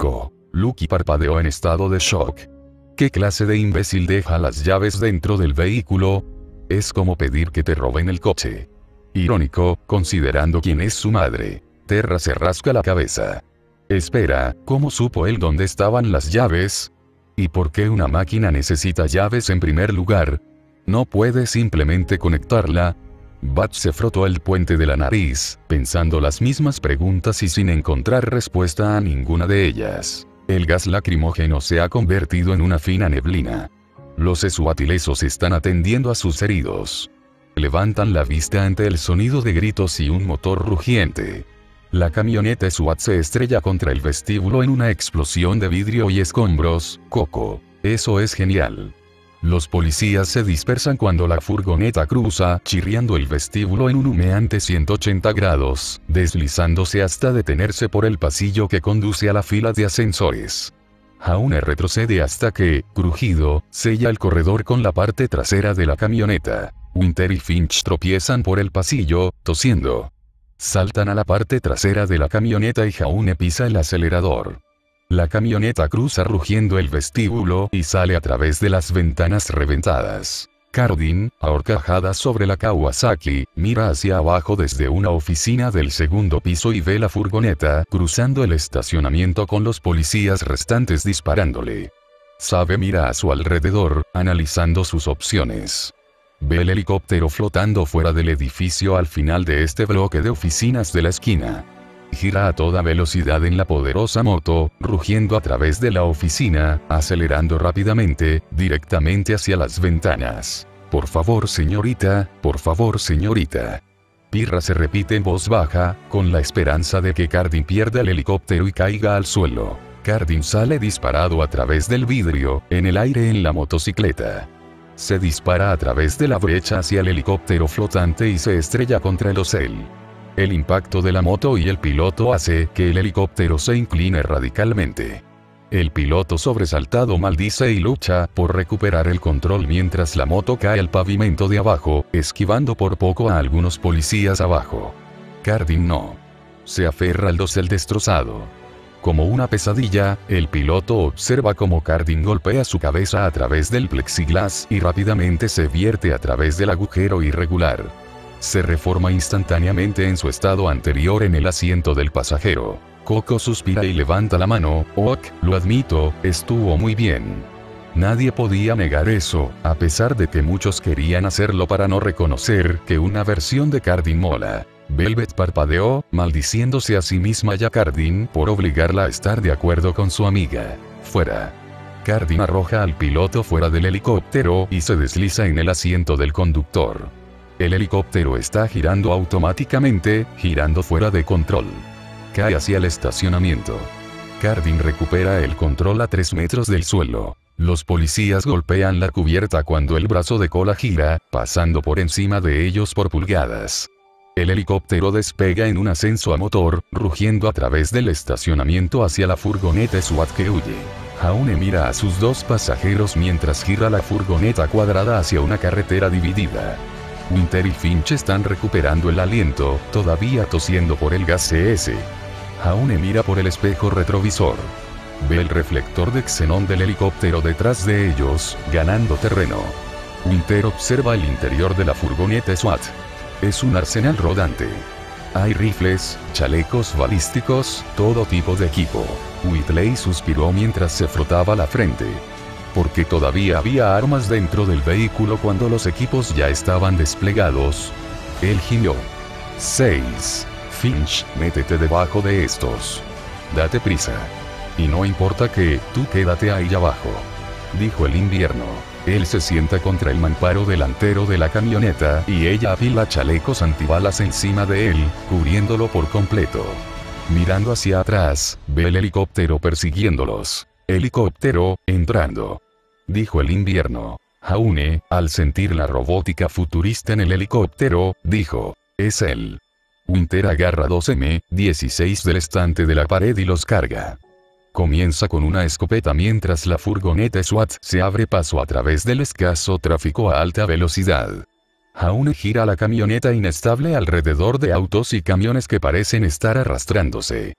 [SPEAKER 1] Lucky parpadeó en estado de shock. ¿Qué clase de imbécil deja las llaves dentro del vehículo? Es como pedir que te roben el coche. Irónico, considerando quién es su madre. Terra se rasca la cabeza. Espera, ¿cómo supo él dónde estaban las llaves? ¿Y por qué una máquina necesita llaves en primer lugar? ¿No puede simplemente conectarla? Bat se frotó el puente de la nariz, pensando las mismas preguntas y sin encontrar respuesta a ninguna de ellas. El gas lacrimógeno se ha convertido en una fina neblina. Los SWAT-ilesos están atendiendo a sus heridos. Levantan la vista ante el sonido de gritos y un motor rugiente. La camioneta SWAT se estrella contra el vestíbulo en una explosión de vidrio y escombros. Coco. Eso es genial. Los policías se dispersan cuando la furgoneta cruza, chirriando el vestíbulo en un humeante ciento ochenta grados, deslizándose hasta detenerse por el pasillo que conduce a la fila de ascensores. Jaune retrocede hasta que, crujido, sella el corredor con la parte trasera de la camioneta. Winter y Finch tropiezan por el pasillo, tosiendo. Saltan a la parte trasera de la camioneta y Jaune pisa el acelerador. La camioneta cruza rugiendo el vestíbulo y sale a través de las ventanas reventadas. Cardin, ahorcajada sobre la Kawasaki, mira hacia abajo desde una oficina del segundo piso y ve la furgoneta cruzando el estacionamiento con los policías restantes disparándole. Sabe mira a su alrededor, analizando sus opciones. Ve el helicóptero flotando fuera del edificio al final de este bloque de oficinas de la esquina. Gira a toda velocidad en la poderosa moto, rugiendo a través de la oficina, acelerando rápidamente, directamente hacia las ventanas. Por favor señorita, por favor señorita. Pirra se repite en voz baja, con la esperanza de que Cardin pierda el helicóptero y caiga al suelo. Cardin sale disparado a través del vidrio, en el aire en la motocicleta. Se dispara a través de la brecha hacia el helicóptero flotante y se estrella contra el osel. El impacto de la moto y el piloto hace que el helicóptero se incline radicalmente. El piloto sobresaltado maldice y lucha por recuperar el control mientras la moto cae al pavimento de abajo, esquivando por poco a algunos policías abajo. Cardin no. Se aferra al dosel destrozado. Como una pesadilla, el piloto observa cómo Cardin golpea su cabeza a través del plexiglas y rápidamente se vierte a través del agujero irregular. Se reforma instantáneamente en su estado anterior en el asiento del pasajero. Coco suspira y levanta la mano. Ok, lo admito, estuvo muy bien. Nadie podía negar eso, a pesar de que muchos querían hacerlo para no reconocer que una versión de Cardin mola. Velvet parpadeó, maldiciéndose a sí misma y a Cardin por obligarla a estar de acuerdo con su amiga. Fuera. Cardin arroja al piloto fuera del helicóptero y se desliza en el asiento del conductor. El helicóptero está girando automáticamente, girando fuera de control. Cae hacia el estacionamiento. Cardin recupera el control a tres metros del suelo. Los policías golpean la cubierta cuando el brazo de cola gira, pasando por encima de ellos por pulgadas. El helicóptero despega en un ascenso a motor, rugiendo a través del estacionamiento hacia la furgoneta SWAT que huye. Jaune mira a sus dos pasajeros mientras gira la furgoneta cuadrada hacia una carretera dividida. Winter y Finch están recuperando el aliento, todavía tosiendo por el gas C S. Jaune mira por el espejo retrovisor. Ve el reflector de xenón del helicóptero detrás de ellos, ganando terreno. Winter observa el interior de la furgoneta SWAT. Es un arsenal rodante. Hay rifles, chalecos balísticos, todo tipo de equipo. Whitley suspiró mientras se frotaba la frente. Porque todavía había armas dentro del vehículo cuando los equipos ya estaban desplegados. Él gimió. seis. Finch, métete debajo de estos. Date prisa. Y no importa que, tú quédate ahí abajo. Dijo el invierno. Él se sienta contra el mamparo delantero de la camioneta y ella apila chalecos antibalas encima de él, cubriéndolo por completo. Mirando hacia atrás, ve el helicóptero persiguiéndolos. Helicóptero, entrando. Dijo el invierno. Jaune, al sentir la robótica futurista en el helicóptero, dijo. Es él. Winter agarra dos eme dieciséis del estante de la pared y los carga. Comienza con una escopeta mientras la furgoneta SWAT se abre paso a través del escaso tráfico a alta velocidad. Jaune gira la camioneta inestable alrededor de autos y camiones que parecen estar arrastrándose.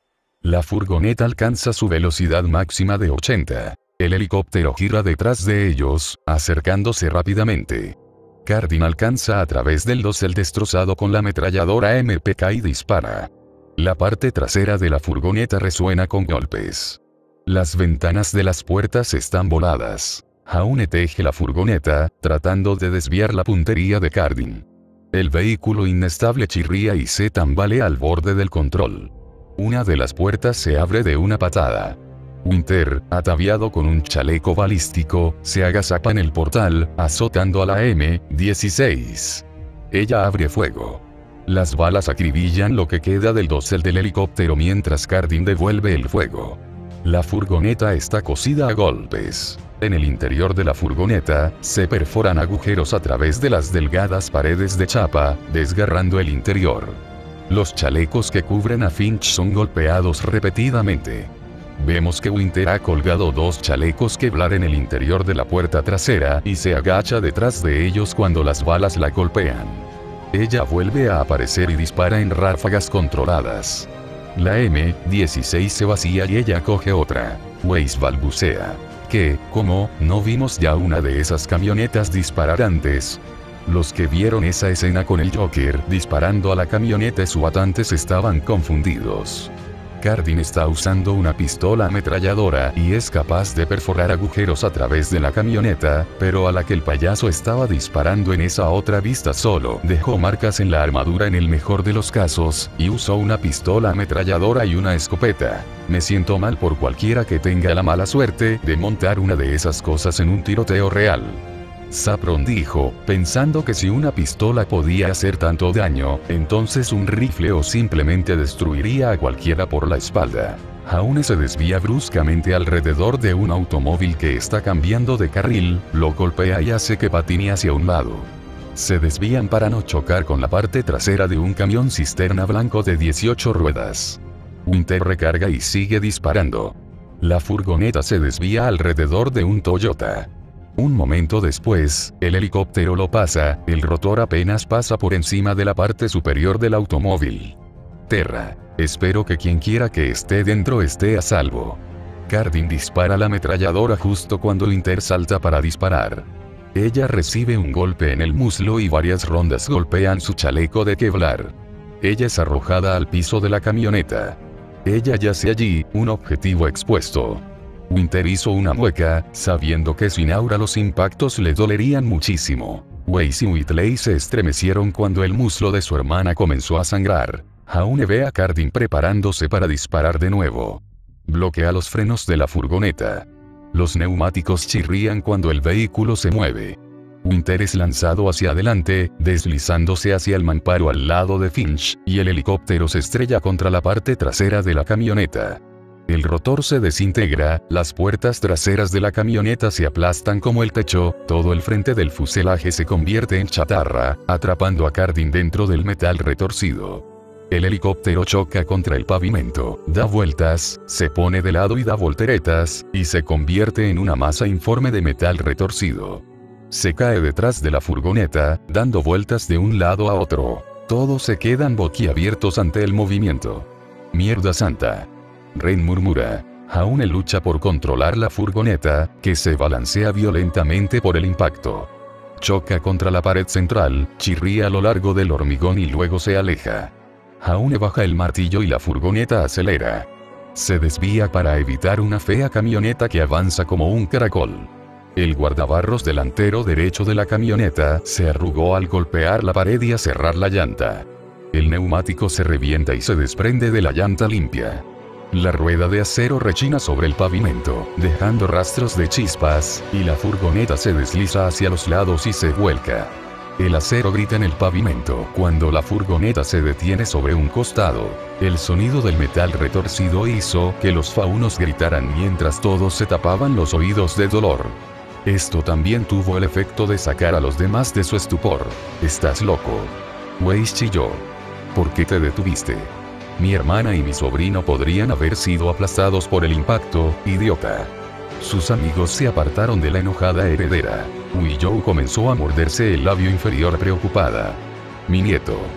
[SPEAKER 1] La furgoneta alcanza su velocidad máxima de ochenta. El helicóptero gira detrás de ellos, acercándose rápidamente. Cardin alcanza a través del dosel destrozado con la ametralladora M P K y dispara. La parte trasera de la furgoneta resuena con golpes. Las ventanas de las puertas están voladas. Jaune teje la furgoneta, tratando de desviar la puntería de Cardin. El vehículo inestable chirría y se tambalea al borde del control. Una de las puertas se abre de una patada. Winter, ataviado con un chaleco balístico, se agazapa en el portal, azotando a la eme dieciséis. Ella abre fuego. Las balas acribillan lo que queda del dosel del helicóptero mientras Cardin devuelve el fuego. La furgoneta está cosida a golpes. En el interior de la furgoneta, se perforan agujeros a través de las delgadas paredes de chapa, desgarrando el interior. Los chalecos que cubren a Finch son golpeados repetidamente. Vemos que Winter ha colgado dos chalecos Kevlar en el interior de la puerta trasera y se agacha detrás de ellos cuando las balas la golpean. Ella vuelve a aparecer y dispara en ráfagas controladas. La eme dieciséis se vacía y ella coge otra. Weiss balbucea. ¿Qué? ¿Cómo? ¿No vimos ya una de esas camionetas disparar antes? Los que vieron esa escena con el Joker disparando a la camioneta SWAT antes estaban confundidos. Cardin está usando una pistola ametralladora y es capaz de perforar agujeros a través de la camioneta, pero a la que el payaso estaba disparando en esa otra vista solo dejó marcas en la armadura en el mejor de los casos, y usó una pistola ametralladora y una escopeta. Me siento mal por cualquiera que tenga la mala suerte de montar una de esas cosas en un tiroteo real. Sapron dijo, pensando que si una pistola podía hacer tanto daño, entonces un rifle o simplemente destruiría a cualquiera por la espalda. Jaune se desvía bruscamente alrededor de un automóvil que está cambiando de carril, lo golpea y hace que patine hacia un lado. Se desvían para no chocar con la parte trasera de un camión cisterna blanco de dieciocho ruedas. Winter recarga y sigue disparando. La furgoneta se desvía alrededor de un Toyota. Un momento después, el helicóptero lo pasa, el rotor apenas pasa por encima de la parte superior del automóvil. Terra. Espero que quien quiera que esté dentro esté a salvo. Cardin dispara la ametralladora justo cuando Winter salta para disparar. Ella recibe un golpe en el muslo y varias rondas golpean su chaleco de Kevlar. Ella es arrojada al piso de la camioneta. Ella yace allí, un objetivo expuesto. Winter hizo una mueca, sabiendo que sin aura los impactos le dolerían muchísimo. Weiss y Whitley se estremecieron cuando el muslo de su hermana comenzó a sangrar. Jaune ve a Cardin preparándose para disparar de nuevo. Bloquea los frenos de la furgoneta. Los neumáticos chirrían cuando el vehículo se mueve. Winter es lanzado hacia adelante, deslizándose hacia el mamparo al lado de Finch, y el helicóptero se estrella contra la parte trasera de la camioneta. El rotor se desintegra, las puertas traseras de la camioneta se aplastan como el techo, todo el frente del fuselaje se convierte en chatarra, atrapando a Cardin dentro del metal retorcido. El helicóptero choca contra el pavimento, da vueltas, se pone de lado y da volteretas, y se convierte en una masa informe de metal retorcido. Se cae detrás de la furgoneta, dando vueltas de un lado a otro. Todos se quedan boquiabiertos ante el movimiento. Mierda santa. Ren murmura. Jaune lucha por controlar la furgoneta, que se balancea violentamente por el impacto. Choca contra la pared central, chirría a lo largo del hormigón y luego se aleja. Jaune baja el martillo y la furgoneta acelera. Se desvía para evitar una fea camioneta que avanza como un caracol. El guardabarros delantero derecho de la camioneta se arrugó al golpear la pared y a cerrar la llanta. El neumático se revienta y se desprende de la llanta limpia. La rueda de acero rechina sobre el pavimento, dejando rastros de chispas, y la furgoneta se desliza hacia los lados y se vuelca. El acero grita en el pavimento cuando la furgoneta se detiene sobre un costado. El sonido del metal retorcido hizo que los faunos gritaran mientras todos se tapaban los oídos de dolor. Esto también tuvo el efecto de sacar a los demás de su estupor. «Estás loco». Weiss chilló. «¿Por qué te detuviste? Mi hermana y mi sobrino podrían haber sido aplastados por el impacto, idiota». Sus amigos se apartaron de la enojada heredera. Willow comenzó a morderse el labio inferior preocupada. «Mi nieto».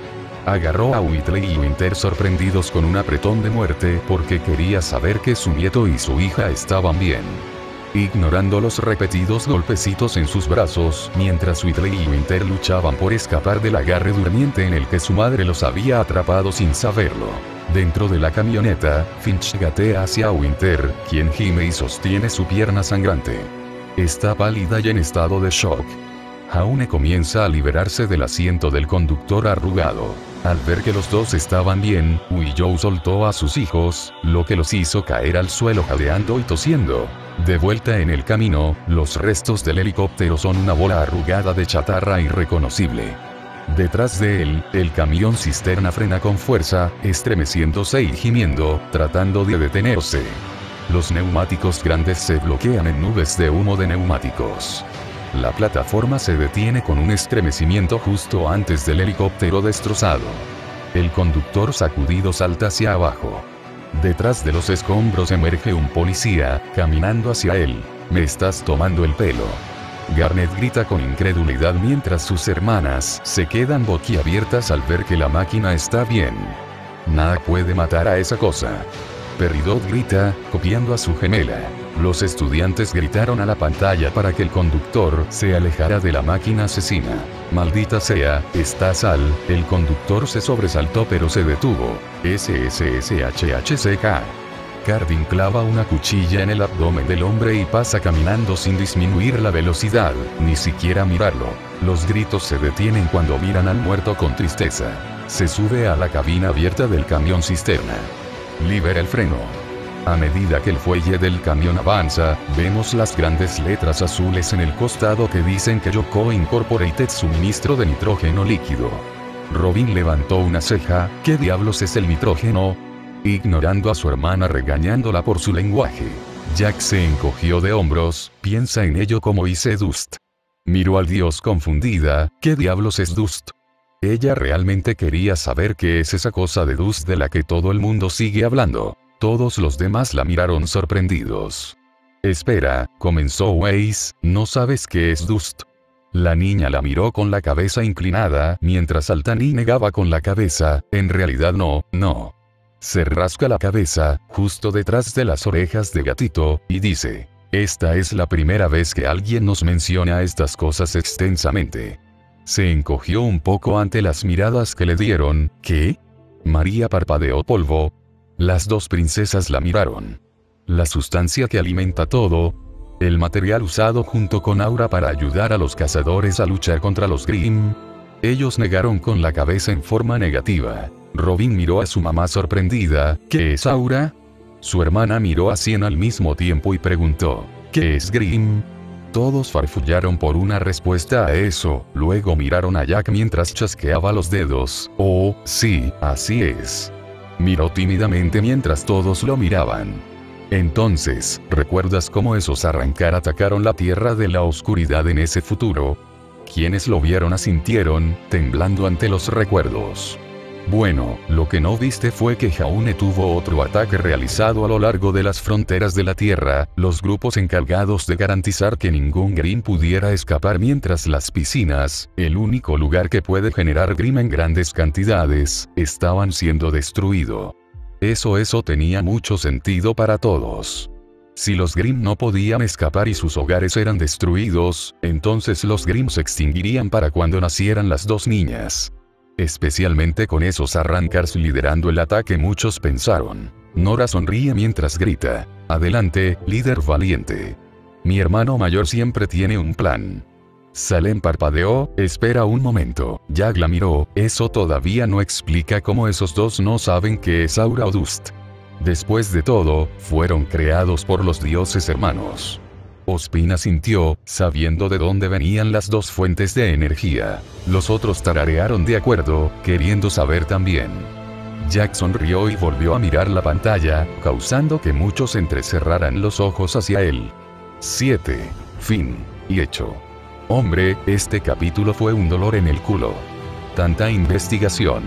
[SPEAKER 1] Agarró a Whitley y Winter sorprendidos con un apretón de muerte porque quería saber que su nieto y su hija estaban bien. Ignorando los repetidos golpecitos en sus brazos, mientras Whitley y Winter luchaban por escapar del agarre durmiente en el que su madre los había atrapado sin saberlo. Dentro de la camioneta, Finch gatea hacia Winter, quien gime y sostiene su pierna sangrante. Está pálida y en estado de shock. Jaume comienza a liberarse del asiento del conductor arrugado. Al ver que los dos estaban bien, Willow soltó a sus hijos, lo que los hizo caer al suelo jadeando y tosiendo. De vuelta en el camino, los restos del helicóptero son una bola arrugada de chatarra irreconocible. Detrás de él, el camión cisterna frena con fuerza, estremeciéndose y gimiendo, tratando de detenerse. Los neumáticos grandes se bloquean en nubes de humo de neumáticos. La plataforma se detiene con un estremecimiento justo antes del helicóptero destrozado. El conductor sacudido salta hacia abajo. Detrás de los escombros emerge un policía, caminando hacia él. «Me estás tomando el pelo». Garnet grita con incredulidad mientras sus hermanas se quedan boquiabiertas al ver que la máquina está bien. Nada puede matar a esa cosa. Peridot grita, copiando a su gemela. Los estudiantes gritaron a la pantalla para que el conductor se alejara de la máquina asesina. «Maldita sea, está Sal». El conductor se sobresaltó pero se detuvo. S S S H H C K. Cardin clava una cuchilla en el abdomen del hombre y pasa caminando sin disminuir la velocidad, ni siquiera mirarlo. Los gritos se detienen cuando miran al muerto con tristeza. Se sube a la cabina abierta del camión cisterna. Libera el freno. A medida que el fuelle del camión avanza, vemos las grandes letras azules en el costado que dicen que Yoko Incorporated suministro de nitrógeno líquido. Robin levantó una ceja. ¿Qué diablos es el nitrógeno? Ignorando a su hermana regañándola por su lenguaje. Jack se encogió de hombros. Piensa en ello como hice Dust. Miró al dios confundida. ¿Qué diablos es Dust? Ella realmente quería saber qué es esa cosa de Dust de la que todo el mundo sigue hablando. Todos los demás la miraron sorprendidos. Espera, comenzó Weiss, ¿no sabes qué es Dust? La niña la miró con la cabeza inclinada, mientras Altani negaba con la cabeza, en realidad no, no. Se rasca la cabeza, justo detrás de las orejas de gatito, y dice, esta es la primera vez que alguien nos menciona estas cosas extensamente. Se encogió un poco ante las miradas que le dieron. ¿Qué? María parpadeó polvo. Las dos princesas la miraron. La sustancia que alimenta todo. El material usado junto con Aura para ayudar a los cazadores a luchar contra los Grimm. Ellos negaron con la cabeza en forma negativa. Robin miró a su mamá sorprendida. ¿Qué es Aura? Su hermana miró a Cien al mismo tiempo y preguntó, ¿qué es Grimm? Todos farfullaron por una respuesta a eso, luego miraron a Jack mientras chasqueaba los dedos. Oh, sí, así es. Miró tímidamente mientras todos lo miraban. Entonces, ¿recuerdas cómo esos Arrancar atacaron la Tierra de la Oscuridad en ese futuro? Quienes lo vieron asintieron, temblando ante los recuerdos. Bueno, lo que no viste fue que Jaume tuvo otro ataque realizado a lo largo de las fronteras de la Tierra, los grupos encargados de garantizar que ningún Grimm pudiera escapar mientras las piscinas, el único lugar que puede generar Grimm en grandes cantidades, estaban siendo destruido. Eso eso tenía mucho sentido para todos. Si los Grimm no podían escapar y sus hogares eran destruidos, entonces los Grimm se extinguirían para cuando nacieran las dos niñas. Especialmente con esos Arrancars liderando el ataque, muchos pensaron. Nora sonríe mientras grita, adelante, líder valiente. Mi hermano mayor siempre tiene un plan. Salem parpadeó, espera un momento. Jack la miró, eso todavía no explica cómo esos dos no saben qué es Aura o Dust. Después de todo, fueron creados por los dioses hermanos. Ospina sintió, sabiendo de dónde venían las dos fuentes de energía. Los otros tararearon de acuerdo, queriendo saber también. Jack sonrió y volvió a mirar la pantalla, causando que muchos entrecerraran los ojos hacia él. siete. Fin. Y hecho. Hombre, este capítulo fue un dolor en el culo. Tanta investigación.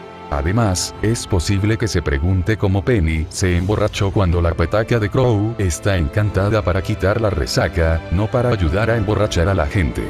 [SPEAKER 1] Además, es posible que se pregunte cómo Penny se emborrachó cuando la petaca de Crow está encantada para quitar la resaca, no para ayudar a emborrachar a la gente.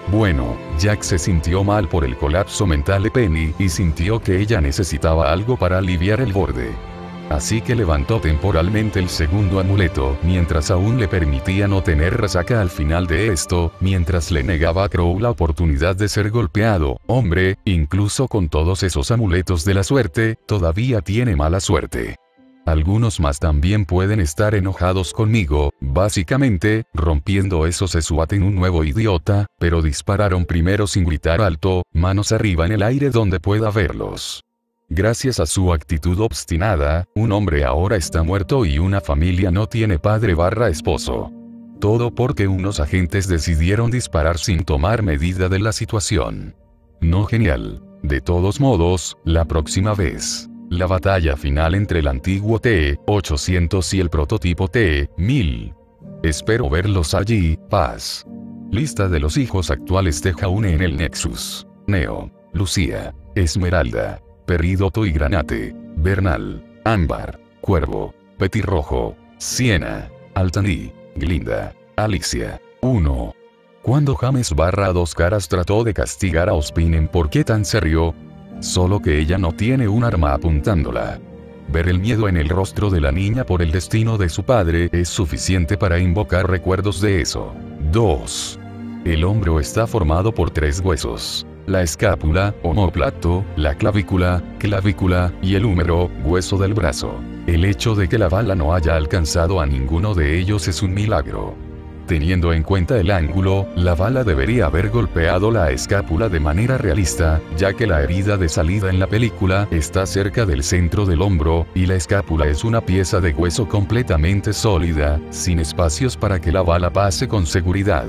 [SPEAKER 1] Bueno, Jack se sintió mal por el colapso mental de Penny y sintió que ella necesitaba algo para aliviar el borde. Así que levantó temporalmente el segundo amuleto, mientras aún le permitía no tener resaca al final de esto, mientras le negaba a Crow la oportunidad de ser golpeado. Hombre, incluso con todos esos amuletos de la suerte, todavía tiene mala suerte. Algunos más también pueden estar enojados conmigo, básicamente, rompiendo esos SWAT en un nuevo idiota, pero dispararon primero sin gritar alto, manos arriba en el aire donde pueda verlos. Gracias a su actitud obstinada, un hombre ahora está muerto y una familia no tiene padre barra esposo. Todo porque unos agentes decidieron disparar sin tomar medida de la situación. No genial. De todos modos, la próxima vez. La batalla final entre el antiguo T ochocientos y el prototipo T mil. Espero verlos allí, paz. Lista de los hijos actuales de Jaune en el Nexus. Neo, Lucía, Esmeralda, Peridotto y Granate, Bernal, Ámbar, Cuervo, Petirrojo, Siena, Altaní, Glinda, Alicia. uno. Cuando James barra dos caras trató de castigar a Ospinen, ¿por qué tan serio? Solo que ella no tiene un arma apuntándola. Ver el miedo en el rostro de la niña por el destino de su padre es suficiente para invocar recuerdos de eso. dos. El hombro está formado por tres huesos. La escápula, omóplato, la clavícula, clavícula, y el húmero, hueso del brazo. El hecho de que la bala no haya alcanzado a ninguno de ellos es un milagro. Teniendo en cuenta el ángulo, la bala debería haber golpeado la escápula de manera realista, ya que la herida de salida en la película está cerca del centro del hombro, y la escápula es una pieza de hueso completamente sólida, sin espacios para que la bala pase con seguridad.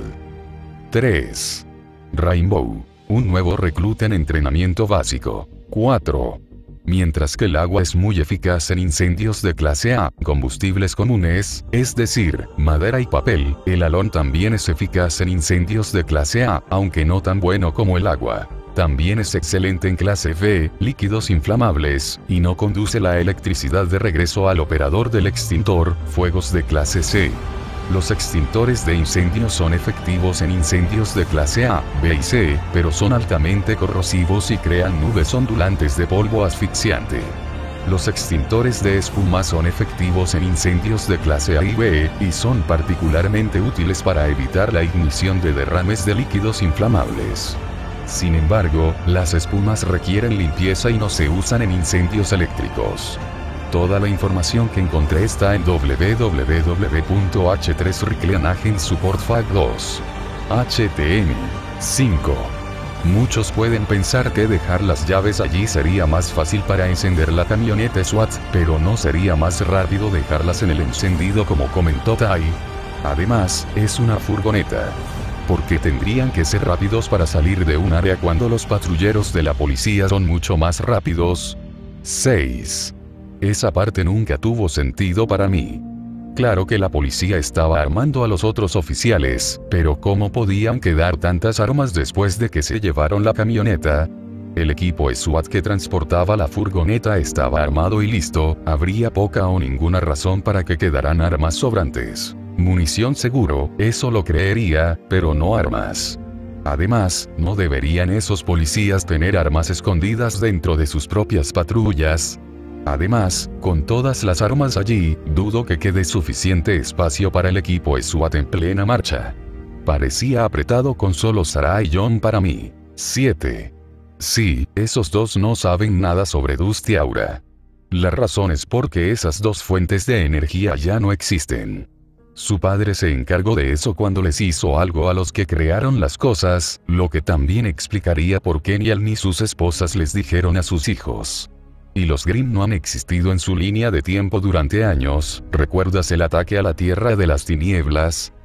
[SPEAKER 1] tres. Rainbow. Un nuevo recluta en entrenamiento básico. cuatro. Mientras que el agua es muy eficaz en incendios de clase A, combustibles comunes, es decir, madera y papel, el halón también es eficaz en incendios de clase A, aunque no tan bueno como el agua. También es excelente en clase B, líquidos inflamables, y no conduce la electricidad de regreso al operador del extintor, fuegos de clase C. Los extintores de incendios son efectivos en incendios de clase A, B y C, pero son altamente corrosivos y crean nubes ondulantes de polvo asfixiante. Los extintores de espuma son efectivos en incendios de clase A y B, y son particularmente útiles para evitar la ignición de derrames de líquidos inflamables. Sin embargo, las espumas requieren limpieza y no se usan en incendios eléctricos. Toda la información que encontré está en w w w punto h tres Reclaim Agent Support Fac dos. H T M. cinco. Muchos pueden pensar que dejar las llaves allí sería más fácil para encender la camioneta SWAT, pero no sería más rápido dejarlas en el encendido como comentó Tai. Además, es una furgoneta. ¿Por qué tendrían que ser rápidos para salir de un área cuando los patrulleros de la policía son mucho más rápidos? seis. Esa parte nunca tuvo sentido para mí. Claro que la policía estaba armando a los otros oficiales, pero ¿cómo podían quedar tantas armas después de que se llevaron la camioneta? El equipo SWAT que transportaba la furgoneta estaba armado y listo, habría poca o ninguna razón para que quedaran armas sobrantes. Munición seguro, eso lo creería, pero no armas. Además, ¿no deberían esos policías tener armas escondidas dentro de sus propias patrullas? Además, con todas las armas allí, dudo que quede suficiente espacio para el equipo SWAT en plena marcha. Parecía apretado con solo Sarah y John para mí. siete. Sí, esos dos no saben nada sobre Dusty Aura. La razón es porque esas dos fuentes de energía ya no existen. Su padre se encargó de eso cuando les hizo algo a los que crearon las cosas, lo que también explicaría por qué ni él ni sus esposas les dijeron a sus hijos. Y los Grimm no han existido en su línea de tiempo durante años. ¿Recuerdas el ataque a la Tierra de las Tinieblas?